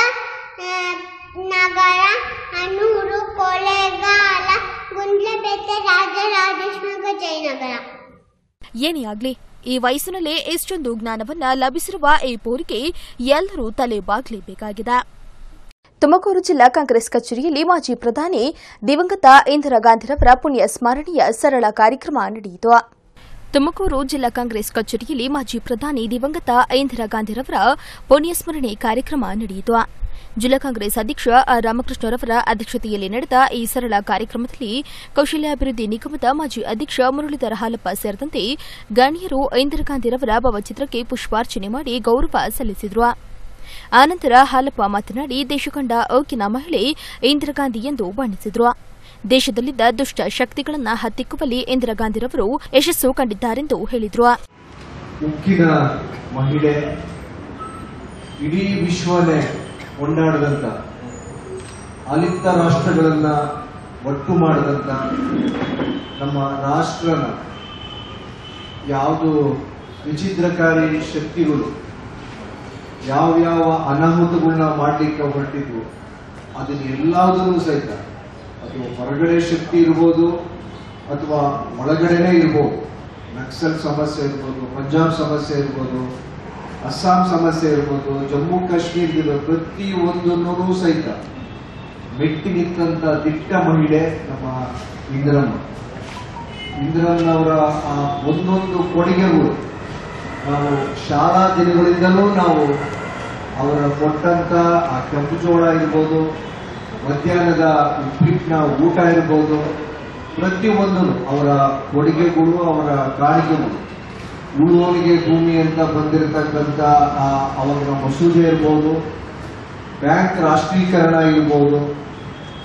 Speaker 9: ನಗರ ಅನೂರು ಕೊಳ್ಳೇಗಾಲ ಗುಂಡ್ಲುಪೇಟೆ ರಾಜರಾಜೇಶ್ವರ ಜಯನಗರ.
Speaker 1: ಏನೇ ಆಗ್ಲಿ ಈ ವಯಸ್ಸಿನಲ್ಲೇ ಎಷ್ಟೊಂದು ಜ್ಞಾನವನ್ನ ಲಭಿಸಿರುವ ಈ ಪೋರಿಗೆ ಎಲ್ಲರೂ ತಲೆ ಬಾಗಲೇಬೇಕಾಗಿದೆ. ತುಮಕೂರು ಜಿಲ್ಲಾ ಕಾಂಗ್ರೆಸ್ ಕಚೇರಿಯಲ್ಲಿ ಮಾಜಿ ಪ್ರಧಾನಿ ದಿವಂಗತ ಇಂದಿರಾ ಗಾಂಧಿರವರ ಪುಣ್ಯ ಸ್ಮರಣೆಯ ಸರಳ ಕಾರ್ಯಕ್ರಮ ನಡೆಯಿತು. ತುಮಕೂರು ಜಿಲ್ಲಾ ಕಾಂಗ್ರೆಸ್ ಕಚೇರಿಯಲ್ಲಿ ಮಾಜಿ ಪ್ರಧಾನಿ ದಿವಂಗತ ಇಂದಿರಾ ಗಾಂಧಿರವರ ಪುಣ್ಯಸ್ಮರಣೆ ಕಾರ್ಯಕ್ರಮ ನಡೆಯಿತು. ಜಿಲ್ಲಾ ಕಾಂಗ್ರೆಸ್ ಅಧ್ಯಕ್ಷ ಆರ್ ರಾಮಕೃಷ್ಣರವರ ಅಧ್ಯಕ್ಷತೆಯಲ್ಲಿ ನಡೆದ ಈ ಸರಳ ಕಾರ್ಯಕ್ರಮದಲ್ಲಿ ಕೌಶಲ್ಯಾಭಿವೃದ್ಧಿ ನಿಗಮದ ಮಾಜಿ ಅಧ್ಯಕ್ಷ ಮುರಳೀಧರ ಹಾಲಪ್ಪ ಸೇರಿದಂತೆ ಗಣ್ಯರು ಇಂದಿರಾ ಗಾಂಧಿರವರ ಭಾವಚಿತ್ರಕ್ಕೆ ಪುಷ್ಪಾರ್ಚನೆ ಮಾಡಿ ಗೌರವ ಸಲ್ಲಿಸಿದರು. ಆನಂತರ ಹಾಲಪ್ಪ ಮಾತನಾಡಿ ದೇಶ ಕಂಡ ಓಕಿನ ಮಹಿಳೆ ಇಂದಿರಾ ಗಾಂಧಿ ಎಂದು ಬಣ್ಣಿಸಿದರು. ದೇಶದಲ್ಲಿದ್ದ ದುಷ್ಟ ಶಕ್ತಿಗಳನ್ನು ಹತ್ತಿಕ್ಕುವಲ್ಲಿ ಇಂದಿರಾ ಗಾಂಧಿರವರು ಯಶಸ್ಸು ಕಂಡಿದ್ದಾರೆಂದು ಹೇಳಿದರು.
Speaker 10: ಉಕ್ಕಿನ ಮಹಿಳೆ, ಇಡೀ ವಿಶ್ವನೇ ಕೊಂಡಾಡದಂತ, ಅಲಿಪ್ತ ರಾಷ್ಟ್ರಗಳನ್ನ ಒಟ್ಟು ಮಾಡದಂತ ನಮ್ಮ ರಾಷ್ಟ್ರನ ಯಾವುದು ವಿಚಿತ್ರಕಾರಿ ಶಕ್ತಿಗಳು ಯಾವ್ಯಾವ ಅನಾಹುತಗಳನ್ನ ಮಾಡಲಿಕ್ಕೆ ಹೊರಟಿದ್ವು ಅದನ್ನೆಲ್ಲದನ್ನೂ ಸಹಿತ ಅದು ಹೊರಗಡೆ ಶಕ್ತಿ ಇರ್ಬೋದು ಅಥವಾ ಒಳಗಡೆನೇ ಇರ್ಬೋದು. ನಕ್ಸಲ್ ಸಮಸ್ಯೆ ಇರ್ಬೋದು, ಪಂಜಾಬ್ ಸಮಸ್ಯೆ ಇರ್ಬೋದು, ಅಸ್ಸಾಂ ಸಮಸ್ಯೆ ಇರ್ಬೋದು, ಜಮ್ಮು ಕಾಶ್ಮೀರದ ಪ್ರತಿಯೊಂದನ್ನೂ ಸಹಿತ ಮೆಟ್ಟಿ ನಿಂತ ದಿಟ್ಟ ಮಹಿಳೆ ನಮ್ಮ ಇಂದಿರಮ್ಮನವರ ಆ ಒಂದೊಂದು ಕೊಡುಗೆಗಳು ನಾವು ಶಾಲಾ ದಿನಗಳಿಂದಲೂ ನಾವು ಅವರ ಕೊಟ್ಟಂತ ಆ ಕೆಂಪು ಜೋಳ ಇರ್ಬೋದು, ಮಧ್ಯಾಹ್ನದ ಉಪ್ಪಿಟ್ಟಿನ ಊಟ ಇರ್ಬೋದು, ಪ್ರತಿಯೊಂದೂ ಅವರ ಕೊಡುಗೆಗಳು, ಅವರ ಕಾಣಿಕೆಗಳು, ಉಳುವವರಿಗೆ ಭೂಮಿ ಅಂತ ಬಂದಿರತಕ್ಕಂಥ ಅವರ ಮಸೂದೆ ಇರ್ಬೋದು, ಬ್ಯಾಂಕ್ ರಾಷ್ಟ್ರೀಕರಣ ಇರ್ಬೋದು,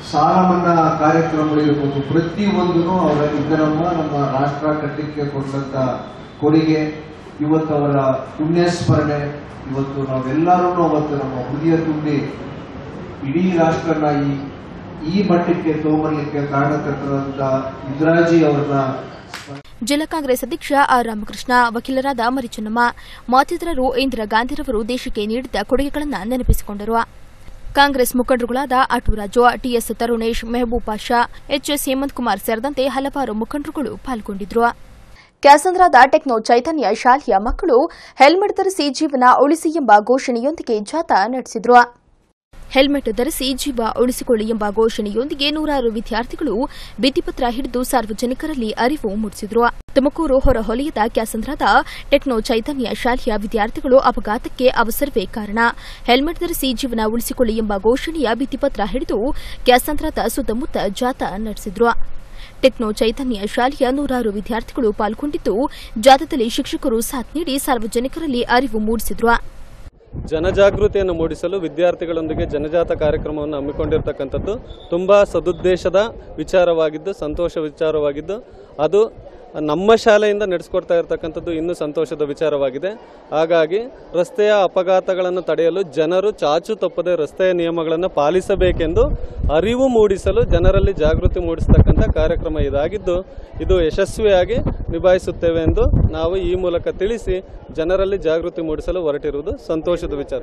Speaker 10: ಸಾಲ ಮನ್ನಾ ಕಾರ್ಯಕ್ರಮಗಳಿರ್ಬೋದು, ಪ್ರತಿಯೊಂದೂ ಅವರ ನಮ್ಮ ರಾಷ್ಟ್ರ ಕಟ್ಟಲಿಕ್ಕೆ ಕೊಟ್ಟಂತ ಕೊಡುಗೆ, ಇವತ್ತು ಅವರ ಪುಣ್ಯಸ್ಮರಣೆ, ಇವತ್ತು ನಾವೆಲ್ಲರೂ ಅವತ್ತು ನಮ್ಮ ಹೃದಯ ತುಂಬಿ ಇಡೀ ರಾಷ್ಟ್ರನ ಈ ಮಟ್ಟಕ್ಕೆ ತಗೊಂಬರ್ಲಿಕ್ಕೆ ಕಾರಣಕರ್ತರಾದ ಇಂದಿರಾಜಿ ಅವರನ್ನ
Speaker 1: ಜಿಲ್ಲಾ ಕಾಂಗ್ರೆಸ್ ಅಧ್ಯಕ್ಷ ಆರ್ ರಾಮಕೃಷ್ಣ, ವಕೀಲರಾದ ಮರಿಚನ್ನಮ್ಮ ಮತ್ತಿತರರು ಇಂದಿರಾ ಗಾಂಧಿರವರು ದೇಶಕ್ಕೆ ನೀಡಿದ ಕೊಡುಗೆಗಳನ್ನು ನೆನಪಿಸಿಕೊಂಡರು. ಕಾಂಗ್ರೆಸ್ ಮುಖಂಡರುಗಳಾದ ಅಟೂರಾಜು, ಟಿಎಸ್ ತರುಣೇಶ್, ಮೆಹಬೂಬ್ ಪಾಷಾ, ಎಚ್ಎಸ್ ಹೇಮಂತ್ ಕುಮಾರ್ ಸೇರಿದಂತೆ ಹಲವಾರು ಮುಖಂಡರುಗಳು ಪಾಲ್ಗೊಂಡಿದ್ದರು. ಕ್ಯಾಸಂದ್ರಾದ ಟೆಕ್ನೋ ಚೈತನ್ಯ ಶಾಲೆಯ ಮಕ್ಕಳು ಹೆಲ್ಮೆಟ್ ಧರಿಸಿ ಜೀವನ ಉಳಿಸಿ ಎಂಬ ಘೋಷಣೆಯೊಂದಿಗೆ ಜಾಥಾ ನಡೆಸಿದರು. ಹೆಲ್ಮೆಟ್ ಧರಿಸಿ ಜೀವ ಉಳಿಸಿಕೊಳ್ಳಿ ಎಂಬ ಘೋಷಣೆಯೊಂದಿಗೆ ನೂರಾರು ವಿದ್ಯಾರ್ಥಿಗಳು ಭಿತ್ತಿಪತ್ರ ಹಿಡಿದು ಸಾರ್ವಜನಿಕರಲ್ಲಿ ಅರಿವು ಮೂಡಿಸಿದರು. ತುಮಕೂರು ಹೊರವಲಯದ ಕ್ಯಾಸಂದ್ರಾದ ಟೆಕ್ನೋ ಚೈತನ್ಯ ಶಾಲೆಯ ವಿದ್ಯಾರ್ಥಿಗಳು ಅಪಘಾತಕ್ಕೆ ಅವಸರವೇ ಕಾರಣ, ಹೆಲ್ಮೆಟ್ ಧರಿಸಿ ಜೀವನ ಉಳಿಸಿಕೊಳ್ಳಿ ಎಂಬ ಘೋಷಣೆಯ ಭಿತ್ತಿಪತ್ರ ಹಿಡಿದು ಕ್ಯಾಸಂದ್ರಾದ ಸುತ್ತಮುತ್ತ ಜಾಥಾ ನಡೆಸಿದರು. ಟೆಕ್ನೋ ಚೈತನ್ಯ ಶಾಲೆಯ ನೂರಾರು ವಿದ್ಯಾರ್ಥಿಗಳು ಪಾಲ್ಗೊಂಡಿದ್ದು, ಜಾಥಾದಲ್ಲಿ ಶಿಕ್ಷಕರು ಸಾಥ್ ನೀಡಿ ಸಾರ್ವಜನಿಕರಲ್ಲಿ ಅರಿವು ಮೂಡಿಸಿದರು.
Speaker 11: ಜನಜಾಗೃತಿಯನ್ನು ಮೂಡಿಸಲು ವಿದ್ಯಾರ್ಥಿಗಳೊಂದಿಗೆ ಜನಜಾಥಾ ಕಾರ್ಯಕ್ರಮವನ್ನು ಹಮ್ಮಿಕೊಂಡಿರತಕ್ಕಂಥದ್ದು ತುಂಬಾ ಸದುದ್ದೇಶದ ವಿಚಾರವಾಗಿದ್ದು, ಸಂತೋಷ ವಿಚಾರವಾಗಿದ್ದು, ಅದು ನಮ್ಮ ಶಾಲೆಯಿಂದ ನಡೆಸಿಕೊಡ್ತಾ ಇರತಕ್ಕಂಥದ್ದು ಇನ್ನೂ ಸಂತೋಷದ ವಿಚಾರವಾಗಿದೆ. ಹಾಗಾಗಿ ರಸ್ತೆಯ ಅಪಘಾತಗಳನ್ನು ತಡೆಯಲು ಜನರು ಚಾಚು ತಪ್ಪದೆ ರಸ್ತೆಯ ನಿಯಮಗಳನ್ನು ಪಾಲಿಸಬೇಕೆಂದು ಅರಿವು ಮೂಡಿಸಲು ಜನರಲ್ಲಿ ಜಾಗೃತಿ ಮೂಡಿಸತಕ್ಕಂಥ ಕಾರ್ಯಕ್ರಮ ಇದಾಗಿದ್ದು, ಇದು ಯಶಸ್ವಿಯಾಗಿ ನಿಭಾಯಿಸುತ್ತೇವೆ ಎಂದು ನಾವು ಈ ಮೂಲಕ ತಿಳಿಸಿ ಜನರಲ್ಲಿ ಜಾಗೃತಿ ಮೂಡಿಸಲು ಹೊರಟಿರುವುದು ಸಂತೋಷದ ವಿಚಾರ.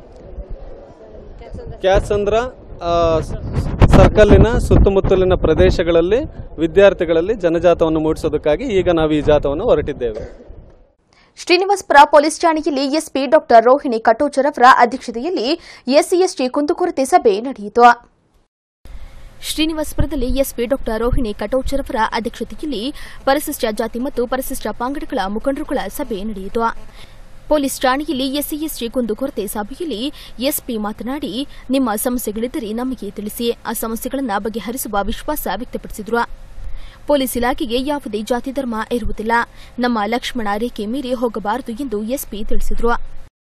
Speaker 11: ಕ್ಯಾಸಂದ್ರ ಸರ್ಕಲ್ಲಿನ ಸುತ್ತಮುತ್ತಲಿನ ಪ್ರದೇಶಗಳಲ್ಲಿ ವಿದ್ಯಾರ್ಥಿಗಳಲ್ಲಿ ಜನಜಾಥವನ್ನು ಮೂಡಿಸೋದಕ್ಕಾಗಿ ಈಗ ನಾವು ಈ ಜಾಥಾವನ್ನು ಹೊರಟಿದ್ದೇವೆ.
Speaker 1: ಶ್ರೀನಿವಾಸಪುರ ಪೊಲೀಸ್ ಠಾಣೆಯಲ್ಲಿ ಎಸ್ಪಿ ಡಾ ರೋಹಿಣಿ ಕಟೋಚರ್ ಅವರ ಅಧ್ಯಕ್ಷತೆಯಲ್ಲಿ ಎಸ್ಸಿ/ಎಸ್ಟಿ ಕುಂದುಕೊರತೆ ಸಭೆ ನಡೆಯಿತು. ಶ್ರೀನಿವಾಸಪುರದಲ್ಲಿ ಎಸ್ಪಿ ಡಾ ರೋಹಿಣಿ ಕಟೋಚರ್ ಅವರ ಅಧ್ಯಕ್ಷತೆಯಲ್ಲಿ ಪರಿಶಿಷ್ಟ ಜಾತಿ ಮತ್ತು ಪರಿಶಿಷ್ಟ ಪಂಗಡಗಳ ಮುಖಂಡರುಗಳ ಸಭೆ ನಡೆಯಿತು. ಪೊಲೀಸ್ ಠಾಣೆಯಲ್ಲಿ ಎಸ್ಸಿ/ಎಸ್ಟಿ ಕುಂದುಕೊರತೆ ಸಭೆಯಲ್ಲಿ ಎಸ್ಪಿ ಮಾತನಾಡಿ, ನಿಮ್ಮ ಸಮಸ್ಯೆಗಳಿದ್ದರೆ ನಮಗೆ ತಿಳಿಸಿ, ಆ ಸಮಸ್ಯೆಗಳನ್ನು ಬಗೆಹರಿಸುವ ವಿಶ್ವಾಸ ವ್ಯಕ್ತಪಡಿಸಿದರು. ಪೊಲೀಸ್ ಇಲಾಖೆಗೆ ಯಾವುದೇ ಜಾತಿ ಧರ್ಮ ಇರುವುದಿಲ್ಲ, ನಮ್ಮ ಲಕ್ಷ್ಮಣ ರೇಖೆ ಮೀರಿ ಹೋಗಬಾರದು ಎಂದು ಎಸ್ಪಿ ತಿಳಿಸಿದರು.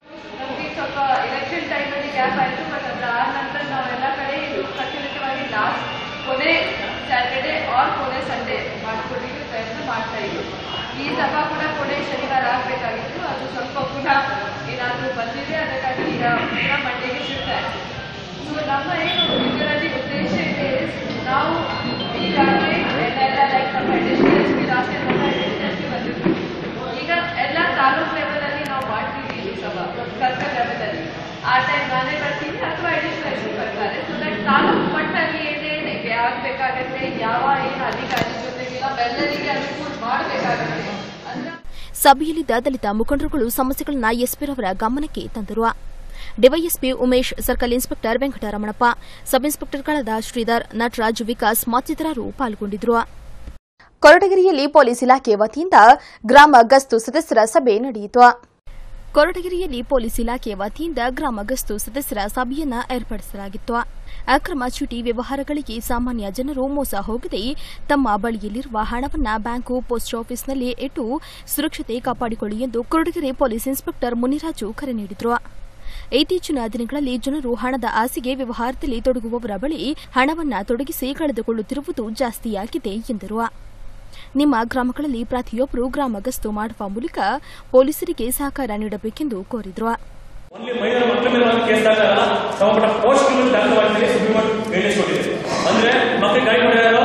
Speaker 12: ಈ ಸಭಾ ಕೂಡ ಕೊನೆ ಶನಿವಾರ ಆಗಬೇಕಾಗಿತ್ತು, ಅದು ಸ್ವಲ್ಪ ಪುನಃ ಏನಾದರೂ ಬಂದಿದೆ, ಅದಕ್ಕಾಗಿ ಈಗ ಪುನಃ ಮಂಡೆಗೆ ಶಿಫ್ಟ್ ಆಯಿತು. ಸೊ ನಮ್ಮ ಏನು ಇದರಲ್ಲಿ ಉದ್ದೇಶ ಇದೆ, ನಾವು ಈಗಾಗಲೇ ಎಲ್ಲ ಲೈಕ್ ನಮ್ಮ additional S P last time ನಮ್ಮ ಅಡಿಷನಲ್ ಎಸ್ ಪಿ ಬಂದಿತ್ತು, ಈಗ ಎಲ್ಲ ತಾಲೂಕು ಲೆವೆಲಲ್ಲಿ ನಾವು ಮಾಡ್ತೀವಿ ಈ ಸಭಾ ಸರ್ಕಲ್ ಲೆವೆಲಲ್ಲಿ. ಆ ಟೈಮ್ ನಾನೇ ಬರ್ತೀನಿ ಅಥವಾ ಅಡಿಷನಲ್ ಎಸ್ ಪಿ ಬರ್ತಾರೆ. ಸೊ ದಟ್ ತಾಲೂಕು ಮಟ್ಟದಲ್ಲಿ ಏನೇನು ಆಗಬೇಕಾಗತ್ತೆ, ಯಾವ ಏನು ಅಧಿಕಾರಿ ಜೊತೆಗೆ ನಾವೆಲ್ಲರಿಗೆ ಅನುಕೂಲ ಮಾಡಬೇಕಾಗತ್ತೆ.
Speaker 1: ಸಭೆಯಲ್ಲಿದ್ದ ದಲಿತ ಮುಖಂಡರುಗಳು ಸಮಸ್ಯೆಗಳನ್ನು ಎಸ್ಪಿರವರ ಗಮನಕ್ಕೆ ತಂದರು. DYSP Umesh, circle inspector Venkataramanappa, sub ಇನ್ಸ್ಪೆಕ್ಟರ್ಗಳಾದ ಶ್ರೀಧರ್, ನಟರಾಜ್, ವಿಕಾಸ್ ಮತ್ತಿತರರು ಪಾಲ್ಗೊಂಡಿದ್ದರು. ಕೊರಟಗೆರೆಯಲ್ಲಿ ಪೊಲೀಸ್ ಇಲಾಖೆ ವತಿಯಿಂದ ಗ್ರಾಮ ಗಸ್ತು ಸದಸ್ಯರ ಸಭೆ ನಡೆಯಿತು. ಕೊರಟಗೆರೆಯಲ್ಲಿ ಪೊಲೀಸ್ ಇಲಾಖೆ ವತಿಯಿಂದ ಗ್ರಾಮ ಗಸ್ತು ಸದಸ್ಯರ ಸಭೆಯನ್ನು ಏರ್ಪಡಿಸಲಾಗಿತ್ತು. ಅಕ್ರಮ ಚೀಟಿ ವ್ಯವಹಾರಗಳಿಗೆ ಸಾಮಾನ್ಯ ಜನರು ಮೋಸ ಹೋಗದೆ ತಮ್ಮ ಬಳಿಯಲ್ಲಿರುವ ಹಣವನ್ನು ಬ್ಯಾಂಕು, ಪೋಸ್ಟ್ ಆಫೀಸ್ನಲ್ಲಿ ಇಟ್ಟು ಸುರಕ್ಷತೆ ಕಾಪಾಡಿಕೊಳ್ಳಿ ಎಂದು ಕೊರಟಗೆರೆ ಪೊಲೀಸ್ ಇನ್ಸ್ಪೆಕ್ಟರ್ ಮುನಿರಾಜು ಕರೆ ನೀಡಿದರು. ಇತ್ತೀಚಿನ ದಿನಗಳಲ್ಲಿ ಜನರು ಹಣದ ಆಸೆಗೆ ವ್ಯವಹಾರದಲ್ಲಿ ತೊಡಗುವವರ ಬಳಿ ಹಣವನ್ನು ತೊಡಗಿಸಿ ಕಳೆದುಕೊಳ್ಳುತ್ತಿರುವುದು ಜಾಸ್ತಿಯಾಗಿದೆ ಎಂದರು. ನಿಮ್ಮ ಗ್ರಾಮಗಳಲ್ಲಿ ಪ್ರತಿಯೊಬ್ಬರು ಗ್ರಾಮ ಗಸ್ತು ಮಾಡುವ ಮೂಲಕ ಪೊಲೀಸರಿಗೆ ಸಹಕಾರ ನೀಡಬೇಕೆಂದು ಕೋರಿದರು.
Speaker 13: ಮಹಿಳೆಯರ ಮಕ್ಕಳ ಮೇಲೆ ಕೇಸ್ ಆದಾಗ ಸಂಬಂಧಪಟ್ಟ ಪೋಸ್ಟ್ ದಾಖಲಾಗಿದೆ, ಸುಪ್ರೀಂ ಕೋರ್ಟ್ ಗೈಡ್ಲೈನ್ಸ್ ಕೊಟ್ಟಿದೆ. ಅಂದ್ರೆ ಮಕ್ಕಳಿಗೆ ಗಾಡಿ ಮಾಡಿದಾರೋ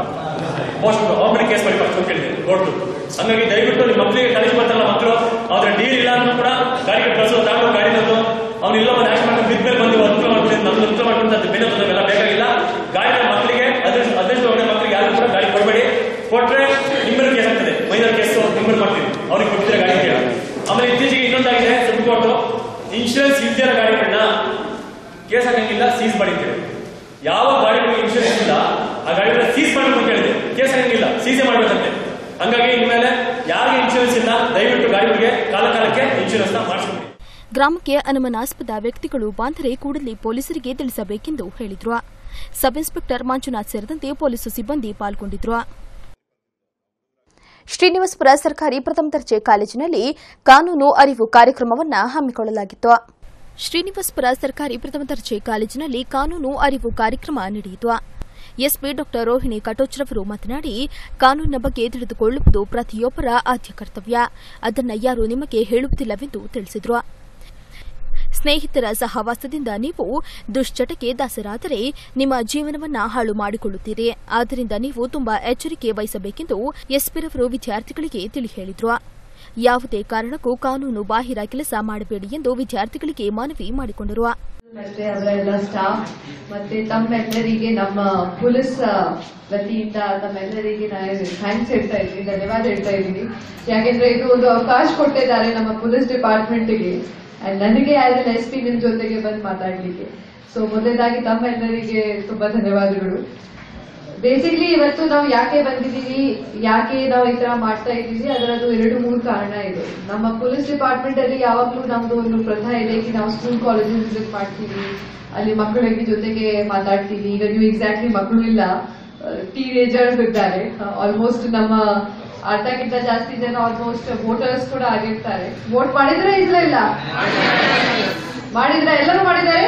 Speaker 13: ಪೋಸ್ಟ್ ಅವ್ರ ಮೇಲೆ ಕೇಸ್ ಮಾಡಿ ಫಸ್ಟ್ ಕೇಳಿದೆ ಕೋರ್ಟ್. ಹಂಗಾಗಿ ದಯವಿಟ್ಟು ನಿಮ್ಮ ಮಕ್ಕಳಿಗೆ ಕಾಲೇಜ್ ಬರ್ತಾರಲ್ಲ ಮಕ್ಕಳು, ಅವ್ರ ಡೀಲ್ ಇಲ್ಲ ಅಂದ್ರೂ ಕೂಡ ಗಾಡಿ ಕಳಿಸೋ ತಗೊಂಡು ಗಾಡಿ ತಂದು ಅವ್ನು ಇಲ್ಲ ಒಂದು ಆಕ್ಷನ್ ಮಾಡಿ ಬಿದ್ದ ಮೇಲೆ ಬಂದು ಅನುಕೂಲ ಮಾಡ್ಕೊಂಡು ನಮ್ಗೆ ಅನುಕೂಲ ಮಾಡ್ಕೊಂಡು ಅದು ಬೇರೆ ಎಲ್ಲ ಬೇಕಾಗಿಲ್ಲ. ಗಾಡಿ ಮಕ್ಕಳಿಗೆ 18 ಒಳಗಡೆ ಮಕ್ಕಳಿಗೆ ಯಾರು ಕೂಡ ಗಾಡಿ ಕೊಡಬೇಡಿ. ಕೊಟ್ರೆ ನಿಮ್ಮಲ್ಲಿ ಕೇಸ್ ಆಗ್ತದೆ, ಮೈನರ್ ಕೇಸ್ ನಿಮ್ಮಲ್ಲಿ ಮಾಡ್ತೀವಿ, ಅವ್ರಿಗೆ ಕೊಡ್ತೀರ ಗಾಡಿ. ಆಮೇಲೆ ಇತ್ತೀಚೆಗೆ ಇನ್ನೊಂದಾಗಿದೆ, ಸುಪ್ರೀಂ ಕೋರ್ಟ್ ಇನ್ಶೂರೆನ್ಸ್ ಇಲ್ದಿರೋ ಗಾಡಿಗಳನ್ನ ಕೇಸ್ ಹಾಕಂಗಿಲ್ಲ, ಸೀಸ್ ಮಾಡಿದ್ದೇವೆ. ಯಾವ ಗಾಡಿಗಳಿಗೆ ಇನ್ಶೂರೆನ್ಸ್ ಇಲ್ಲ ಆ ಗಾಡಿಗಳನ್ನ ಸೀಸ್ ಮಾಡಬೇಕು ಅಂತ ಹೇಳಿದೆ, ಕೇಸ್ ಹಾಕಂಗಿಲ್ಲ, ಸೀಸೇ ಮಾಡಬೇಕಂತೆ. ಹಂಗಾಗಿ ಇನ್ಮೇಲೆ ಯಾರಿಗೆ ಇನ್ಶೂರೆನ್ಸ್ ಇಲ್ಲ ದಯವಿಟ್ಟು ಗಾಡಿಗಳಿಗೆ ಕಾಲಕ್ಕೆ ಇನ್ಶೂರೆನ್ಸ್ ಮಾಡಿಸ್ಕೊಂಡು.
Speaker 1: ಗ್ರಾಮಕ್ಕೆ ಅನುಮಾನಾಸ್ಪದ ವ್ಯಕ್ತಿಗಳು ಬಂದರೆ ಕೂಡಲೇ ಪೊಲೀಸರಿಗೆ ತಿಳಿಸಬೇಕೆಂದು ಹೇಳಿದರು. ಸಬ್ ಇನ್ಸ್ಪೆಕ್ಟರ್ ಮಂಜುನಾಥ್ ಸೇರಿದಂತೆ ಪೊಲೀಸ್ ಸಿಬ್ಬಂದಿ ಪಾಲ್ಗೊಂಡಿದ್ದರು. ಶ್ರೀನಿವಾಸಪುರ ಸರ್ಕಾರಿ ಪ್ರಥಮ ದರ್ಜೆ ಕಾಲೇಜಿನಲ್ಲಿ ಕಾನೂನು ಅರಿವು ಕಾರ್ಯಕ್ರಮವನ್ನು ಹಮ್ಮಿಕೊಳ್ಳಲಾಗಿತ್ತು. ಶ್ರೀನಿವಾಸಪುರ ಸರ್ಕಾರಿ ಪ್ರಥಮ ದರ್ಜೆ ಕಾಲೇಜಿನಲ್ಲಿ ಕಾನೂನು ಅರಿವು ಕಾರ್ಯಕ್ರಮ ನಡೆಯಿತು. ಎಸ್ಪಿ ಡಾ ರೋಹಿಣಿ ಕಟೋಚ್ರವರು ಮಾತನಾಡಿ, ಕಾನೂನಿನ ಬಗ್ಗೆ ತಿಳಿದುಕೊಳ್ಳುವುದು ಪ್ರತಿಯೊಬ್ಬರ ಆದ್ಯ ಕರ್ತವ್ಯ. ಅದನ್ನು ಯಾರೂ ನಿಮಗೆ ಹೇಳುವುದಿಲ್ಲವೆಂದು ತಿಳಿಸಿದರು. ಸ್ನೇಹಿತರ ಸಹವಾಸದಿಂದ ನೀವು ದುಶ್ಚಟಕ್ಕೆ ದಾಸರಾದರೆ ನಿಮ್ಮ ಜೀವನವನ್ನು ಹಾಳು ಮಾಡಿಕೊಳ್ಳುತ್ತೀರಿ. ಆದ್ದರಿಂದ ನೀವು ತುಂಬಾ ಎಚ್ಚರಿಕೆ ವಹಿಸಬೇಕೆಂದು ಎಸ್ಪಿರವರು ವಿದ್ಯಾರ್ಥಿಗಳಿಗೆ ತಿಳಿ ಹೇಳಿದರು. ಯಾವುದೇ ಕಾರಣಕ್ಕೂ ಕಾನೂನು ಬಾಹಿರ ಕೆಲಸ ಮಾಡಬೇಡಿ ಎಂದು ವಿದ್ಯಾರ್ಥಿಗಳಿಗೆ ಮನವಿ ಮಾಡಿಕೊಂಡರು.
Speaker 12: ಮತ್ತೆ ಅವರೆಲ್ಲ ಸ್ಟಾಫ್ ಮತ್ತೆ ತಮ್ಮೆಲ್ಲರಿಗೆ ನಮ್ಮ ಪೊಲೀಸ್ ವತಿಯಿಂದ ತಮ್ಮೆಲ್ಲರಿಗೆ ಥ್ಯಾಂಕ್ಸ್ ಹೇಳ್ತಾ ಇದ್ದೀನಿ, ಧನ್ಯವಾದ ಹೇಳ್ತಾ ಇದ್ದೀನಿ. ಯಾಕೆಂದ್ರೆ ಇದು ಒಂದು ಅವಕಾಶ ಕೊಟ್ಟಿದ್ದಾರೆ ನಮ್ಮ ಪೊಲೀಸ್ ಡಿಪಾರ್ಟ್ಮೆಂಟ್ಗೆ ಅಂಡ್ ನನಗೆ ಆಸ್ ಎನ್ ಎಸ್ಪಿ ನಿಮ್ ಜೊತೆಗೆ ಬಂದು ಮಾತಾಡ್ಲಿಕ್ಕೆ. ಸೊ ಮೊದಲನೇದಾಗಿ ತಮ್ಮೆಲ್ಲರಿಗೆ ತುಂಬಾ ಧನ್ಯವಾದಗಳು. ಬೇಸಿಕಲಿ ಇವತ್ತು ನಾವು ಯಾಕೆ ಬಂದಿದ್ದೀವಿ, ಯಾಕೆ ನಾವು ಈ ತರ ಮಾಡ್ತಾ ಇದ್ದೀವಿ, ಅದರದ್ದು 2-3 ಕಾರಣ ಇದೆ. ನಮ್ಮ ಪೊಲೀಸ್ ಡಿಪಾರ್ಟ್ಮೆಂಟ್ ಅಲ್ಲಿ ಯಾವಾಗಲೂ ನಮ್ದು ಒಂದು ಪ್ರಥಾ ಇದೆ ಕಿ ನಾವು ಸ್ಕೂಲ್ ಕಾಲೇಜಸ್ ವಿಸಿಟ್ ಮಾಡ್ತೀವಿ, ಅಲ್ಲಿ ಮಕ್ಕಳಿಗೆ ಜೊತೆಗೆ ಮಾತಾಡ್ತೀವಿ. ಈಗ ನೀವು ಎಕ್ಸಾಕ್ಟ್ಲಿ ಮಕ್ಕಳು ಇಲ್ಲ, ಟೀನೇಜರ್ಸ್ ಇದ್ದಾರೆ. ಆಲ್ಮೋಸ್ಟ್ ನಮ್ಮ ಅರ್ಧಕ್ಕಿಂತ ಜಾಸ್ತಿ ಜನ ಆಲ್ಮೋಸ್ಟ್ ವೋಟರ್ಸ್ ಕೂಡ ಆಗಿರ್ತಾರೆ. ವೋಟ್ ಮಾಡಿದ್ರೆ ಇಲ್ಲ ಮಾಡಿದ್ರೆ ಎಲ್ಲರೂ ಮಾಡಿದ್ದಾರೆ.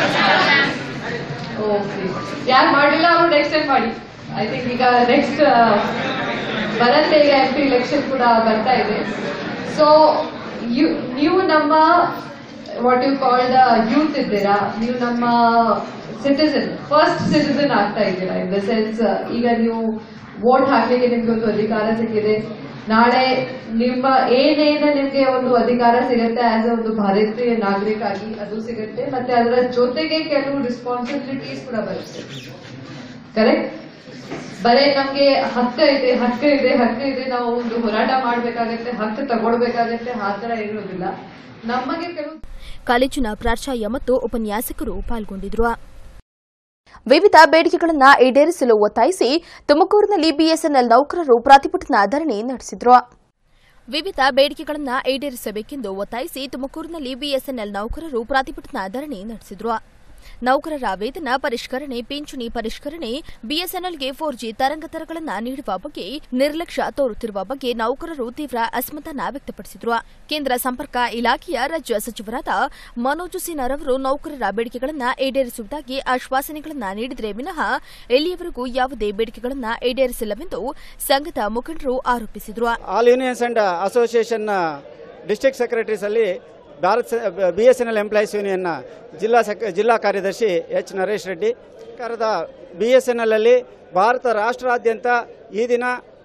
Speaker 12: ಓಕೆ, ಯಾರು ಮಾಡಿಲ್ಲ ಅವರು ನೆಕ್ಸ್ಟ್ ಟೈಮ್ ಮಾಡಿ. ಐ ಥಿಂಕ್ ಈಗ ನೆಕ್ಸ್ಟ್ ಬರುತ್ತೆ, ಈಗ MP ಎಲೆಕ್ಷನ್ ಕೂಡ ಬರ್ತಾ ಇದೆ. ಸೊ ನೀವು ನಮ್ಮ what you call the youth ಇದ್ದೀರಾ, ನೀವು ನಮ್ಮ ಫಸ್ಟ್ ಸಿಟಿಸನ್ ಆಗ್ತಾ ಇದ್ದೀರಾ. ಇನ್ ದ ಸೆನ್ಸ್ ಈಗ ನೀವು ವೋಟ್ ಹಾಕ್ಲಿಕ್ಕೆ ನಿಮ್ಗೆ ಒಂದು ಅಧಿಕಾರ ಸಿಕ್ಕಿದೆ. ನಾಳೆ ನಿಮ್ಮ ಏನೇನ ನಿಮ್ಗೆ ಒಂದು ಅಧಿಕಾರ ಸಿಗುತ್ತೆ ಆಸ್ ಒಂದು ಭಾರತೀಯ ನಾಗರಿಕ ಆಗಿ ಅದು ಸಿಗುತ್ತೆ. ಮತ್ತೆ ಅದರ ಜೊತೆಗೆ ಕೆಲವು ರೆಸ್ಪಾನ್ಸಿಬಿಲಿಟೀಸ್ ಕೂಡ ಬರುತ್ತೆ. ಕರೆಕ್ಟ್? ಬರೇ ನಮ್ಗೆ ಹಕ್ಕು ಇದೆ ನಾವು ಒಂದು ಹೋರಾಟ ಮಾಡ್ಬೇಕಾಗತ್ತೆ, ಹಕ್ಕು ತಗೊಳ್ಬೇಕಾಗತ್ತೆ, ಆ ತರ ಇರೋದಿಲ್ಲ. ನಮಗೆ ಕೆಲವು
Speaker 1: ಕಾಲೇಜಿನ ಪ್ರಾಚಾರ್ಯ ಮತ್ತು ಉಪನ್ಯಾಸಕರು ಪಾಲ್ಗೊಂಡಿದ್ರು.
Speaker 14: ವಿವಿಧ ಬೇಡಿಕೆಗಳನ್ನು ಈಡೇರಿಸಲು ಒತ್ತಾಯಿಸಿ ತುಮಕೂರಿನಲ್ಲಿ ಬಿಎಸ್ಎನ್ಎಲ್ ನೌಕರರು ಪ್ರತಿಭಟನಾ ಧರಣಿ ನಡೆಸಿದರು.
Speaker 1: ವಿವಿಧ ಬೇಡಿಕೆಗಳನ್ನು ಈಡೇರಿಸಬೇಕೆಂದು ಒತ್ತಾಯಿಸಿ ತುಮಕೂರಿನಲ್ಲಿ ಬಿಎಸ್ಎನ್ಎಲ್ ನೌಕರರು ಪ್ರತಿಭಟನಾ ಧರಣಿ ನಡೆಸಿದರು. ನೌಕರರ ವೇತನ ಪರಿಷ್ಕರಣೆ, ಪಿಂಚಣಿ ಪರಿಷ್ಕರಣೆ, ಬಿಎಸ್ಎನ್ಎಲ್ಗೆ 4G ತರಂಗಾಂತರಗಳನ್ನು ನೀಡುವ ಬಗ್ಗೆ ನಿರ್ಲಕ್ಷ್ಯ ತೋರುತ್ತಿರುವ ಬಗ್ಗೆ ನೌಕರರು ತೀವ್ರ ಅಸಮಾಧಾನ ವ್ಯಕ್ತಪಡಿಸಿದರು. ಕೇಂದ್ರ ಸಂಪರ್ಕ ಇಲಾಖೆಯ ರಾಜ್ಯ ಸಚಿವರಾದ ಮನೋಜ್ ಸಿನ್ಹಾರವರು ನೌಕರರ ಬೇಡಿಕೆಗಳನ್ನು ಈಡೇರಿಸುವುದಾಗಿ ಆಶ್ವಾಸನೆಗಳನ್ನು ನೀಡಿದರೆ ವಿನಃ ಇಲ್ಲಿಯವರೆಗೂ ಯಾವುದೇ ಬೇಡಿಕೆಗಳನ್ನು ಈಡೇರಿಸಿಲ್ಲವೆಂದು ಸಂಘದ ಮುಖಂಡರು ಆರೋಪಿಸಿದರು.
Speaker 15: All unions and association district secretaries ಅಲ್ಲಿ ಬಿಎಸ್ಎನ್ಎಲ್ ಎಂಪ್ಲಾಯೀಸ್ ಯೂನಿಯನ್ನ ಜಿಲ್ಲಾ ಕಾರ್ಯದರ್ಶಿ ಎಚ್ ನರೇಶ್ ರೆಡ್ಡಿ ಸರ್ಕಾರದ ಬಿಎಸ್ಎನ್ಎಲ್ ಅಲ್ಲಿ ಭಾರತ ರಾಷ್ಟ್ರಾದ್ಯಂತ ಈ ದಿನ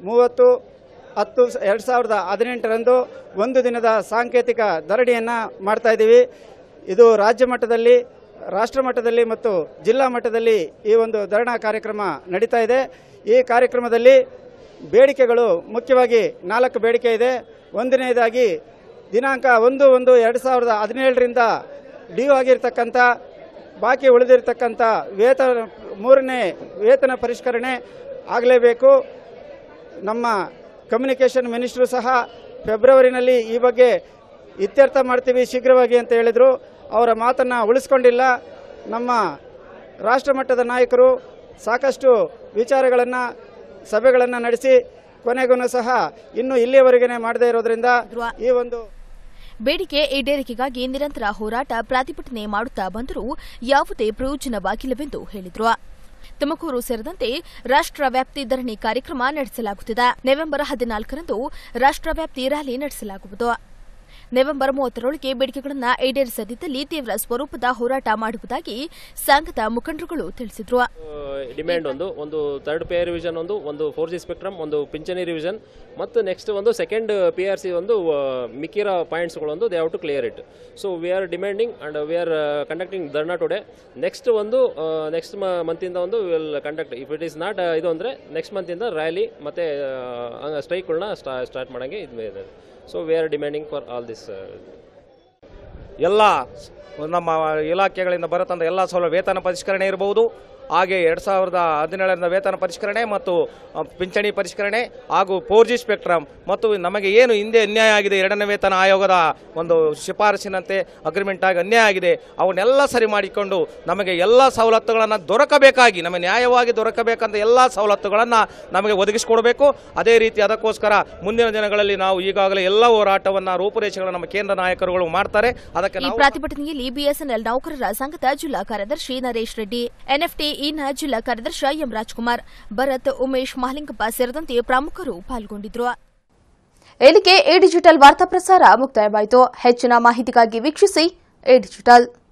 Speaker 15: 30/10/2018 ಒಂದು ದಿನದ ಸಾಂಕೇತಿಕ ಧರಣಿಯನ್ನು ಮಾಡ್ತಾ ಇದ್ದೀವಿ. ಇದು ರಾಜ್ಯ ಮಟ್ಟದಲ್ಲಿ, ರಾಷ್ಟ್ರ ಮಟ್ಟದಲ್ಲಿ ಮತ್ತು ಜಿಲ್ಲಾ ಮಟ್ಟದಲ್ಲಿ ಈ ಒಂದು ಧರಣಾ ಕಾರ್ಯಕ್ರಮ ನಡೀತಾ ಇದೆ. ಈ ಕಾರ್ಯಕ್ರಮದಲ್ಲಿ ಬೇಡಿಕೆಗಳು ಮುಖ್ಯವಾಗಿ 4 ಬೇಡಿಕೆ ಇದೆ. ಒಂದನೆಯದಾಗಿ ದಿನಾಂಕ 1/1/2017 ಡ್ಯೂ ಆಗಿರ್ತಕ್ಕಂಥ ಬಾಕಿ ಉಳಿದಿರ್ತಕ್ಕಂಥ ಮೂರನೇ ವೇತನ ಪರಿಷ್ಕರಣೆ ಆಗಲೇಬೇಕು. ನಮ್ಮ ಕಮ್ಯುನಿಕೇಷನ್ ಮಿನಿಸ್ಟ್ರು ಸಹ ಫೆಬ್ರವರಿನಲ್ಲಿ ಈ ಬಗ್ಗೆ ಇತ್ಯರ್ಥ ಮಾಡ್ತೀವಿ ಶೀಘ್ರವಾಗಿ ಅಂತ ಹೇಳಿದರು. ಅವರ ಮಾತನ್ನು ಉಳಿಸ್ಕೊಂಡಿಲ್ಲ. ನಮ್ಮ ರಾಷ್ಟ್ರ ಮಟ್ಟದ ನಾಯಕರು ಸಾಕಷ್ಟು ವಿಚಾರಗಳನ್ನು ಸಭೆಗಳನ್ನು ನಡೆಸಿ ಕೊನೆಗೂ ಸಹ ಇನ್ನೂ ಇಲ್ಲಿಯವರೆಗೆ ಮಾಡದೇ ಇರೋದ್ರಿಂದ ಈ ಒಂದು
Speaker 1: ಬೇಡಿಕೆ ಈಡೇರಿಕೆಗಾಗಿ ನಿರಂತರ ಹೋರಾಟ ಪ್ರತಿಭಟನೆ ಮಾಡುತ್ತಾ ಬಂದರೂ ಯಾವುದೇ ಪ್ರಯೋಜನವಾಗಿಲ್ಲವೆಂದು ಹೇಳಿದರು. ತುಮಕೂರು ಸೇರಿದಂತೆ ರಾಷ್ಟ್ರವ್ಯಾಪ್ತಿ ಧರಣಿ ಕಾರ್ಯಕ್ರಮ ನಡೆಸಲಾಗುತ್ತಿದೆ. ನವೆಂಬರ್ 14ರಂದು ರಾಷ್ಟ್ರವ್ಯಾಪ್ತಿ ರ್ಯಾಲಿ ನಡೆಸಲಾಗುವುದು. ನವೆಂಬರ್ 30ರೊಳಗೆ ಬೇಡಿಕೆಗಳನ್ನು ಈಡೇರಿಸದಿದ್ದಲ್ಲಿ ತೀವ್ರ ಸ್ವರೂಪದ ಹೋರಾಟ ಮಾಡುವುದಾಗಿ ಸಂಘದ ಮುಖಂಡರುಗಳು ತಿಳಿಸಿದರು.
Speaker 16: ಡಿಮ್ಯಾಂಡ್ ಒಂದು ಥರ್ಡ್ ಪೇ ರಿವಿಷನ್, ಒಂದು 4G ಸ್ಪೆಕ್ಟ್ರಮ್, ಒಂದು ಪಿಂಚಣಿ ರಿವಿಷನ್ ಮತ್ತು ನೆಕ್ಸ್ಟ್ ಒಂದು ಸೆಕೆಂಡ್ PRC ಮಿಕ್ಕಿರೋ ಪಾಯಿಂಟ್ಸ್ಗಳು they have to clear it. So we are demanding and we are conducting dharna today. Next ಮಂತಿಂದ will conduct, if it is not ಇದು ಅಂದರೆ ನೆಕ್ಸ್ಟ್ ಮಂತಿಂದ ರ್ಯಾಲಿ ಮತ್ತು ಸ್ಟ್ರೈಕ್ಗಳನ್ನ ಸ್ಟಾರ್ಟ್ ಮಾಡೋಂಗೆ ಇದೆ. So we are demanding for all this.
Speaker 17: ಎಲ್ಲ ನಮ್ಮ ಇಲಾಖೆಗಳಿಂದ ಬರುತ್ತಂತ ಎಲ್ಲ ವೇತನ ಪರಿಷ್ಕರಣೆ ಇರಬಹುದು, ಹಾಗೆ 2017 ವೇತನ ಪರಿಷ್ಕರಣೆ ಮತ್ತು ಪಿಂಚಣಿ ಪರಿಷ್ಕರಣೆ ಹಾಗೂ 4G ಸ್ಪೆಕ್ಟ್ರಮ್ ಮತ್ತು ನಮಗೆ ಏನು ಹಿಂದೆ ಅನ್ಯಾಯ ಆಗಿದೆ, 2ನೇ ವೇತನ ಆಯೋಗದ ಒಂದು ಶಿಫಾರಸಿನಂತೆ ಅಗ್ರಿಮೆಂಟ್ ಆಗಿ ಅನ್ಯಾಯ ಆಗಿದೆ, ಅವನ್ನೆಲ್ಲ ಸರಿ ಮಾಡಿಕೊಂಡು ನಮಗೆ ಎಲ್ಲ ಸವಲತ್ತುಗಳನ್ನು ದೊರಕಬೇಕಾಗಿ, ನಮಗೆ ನ್ಯಾಯವಾಗಿ ದೊರಕಬೇಕಂತ ಎಲ್ಲ ಸವಲತ್ತುಗಳನ್ನು ನಮಗೆ ಒದಗಿಸಿಕೊಡಬೇಕು. ಅದೇ ರೀತಿ ಅದಕ್ಕೋಸ್ಕರ ಮುಂದಿನ ದಿನಗಳಲ್ಲಿ ನಾವು ಈಗಾಗಲೇ ಎಲ್ಲ ಹೋರಾಟವನ್ನು ರೂಪುರೇಷೆಗಳನ್ನು ನಮ್ಮ ಕೇಂದ್ರ ನಾಯಕರುಗಳು ಮಾಡ್ತಾರೆ. ಅದಕ್ಕೆ
Speaker 1: ಈ ಪ್ರತಿಭಟನೆಯಲ್ಲಿ ಬಿಎಸ್ಎನ್ಎಲ್ ನೌಕರರ ಸಂಘದ ಜಿಲ್ಲಾ ಕಾರ್ಯದರ್ಶಿ ನರೇಶ್ ರೆಡ್ಡಿ, ಎನ್ಎಫ್ಟಿ ಎಇನ ಜಿಲ್ಲಾ ಕಾರ್ಯದರ್ಶಿ ಎಂ ರಾಜ್ಕುಮಾರ್, ಭರತ್, ಉಮೇಶ್, ಮಹಲಿಂಗಪ್ಪ ಸೇರಿದಂತೆ ಪ್ರಮುಖರು ಪಾಲ್ಗೊಂಡಿದ್ದರು. ಇಲ್ಲಿಗೆ ಎ ಡಿಜಿಟಲ್ ವಾರ್ತಾ ಪ್ರಸಾರ ಮುಕ್ತಾಯವಾಯಿತು. ಹೆಚ್ಚಿನ ಮಾಹಿತಿಗಾಗಿ ವೀಕ್ಷಿಸಿ ಎ ಡಿಜಿಟಲ್.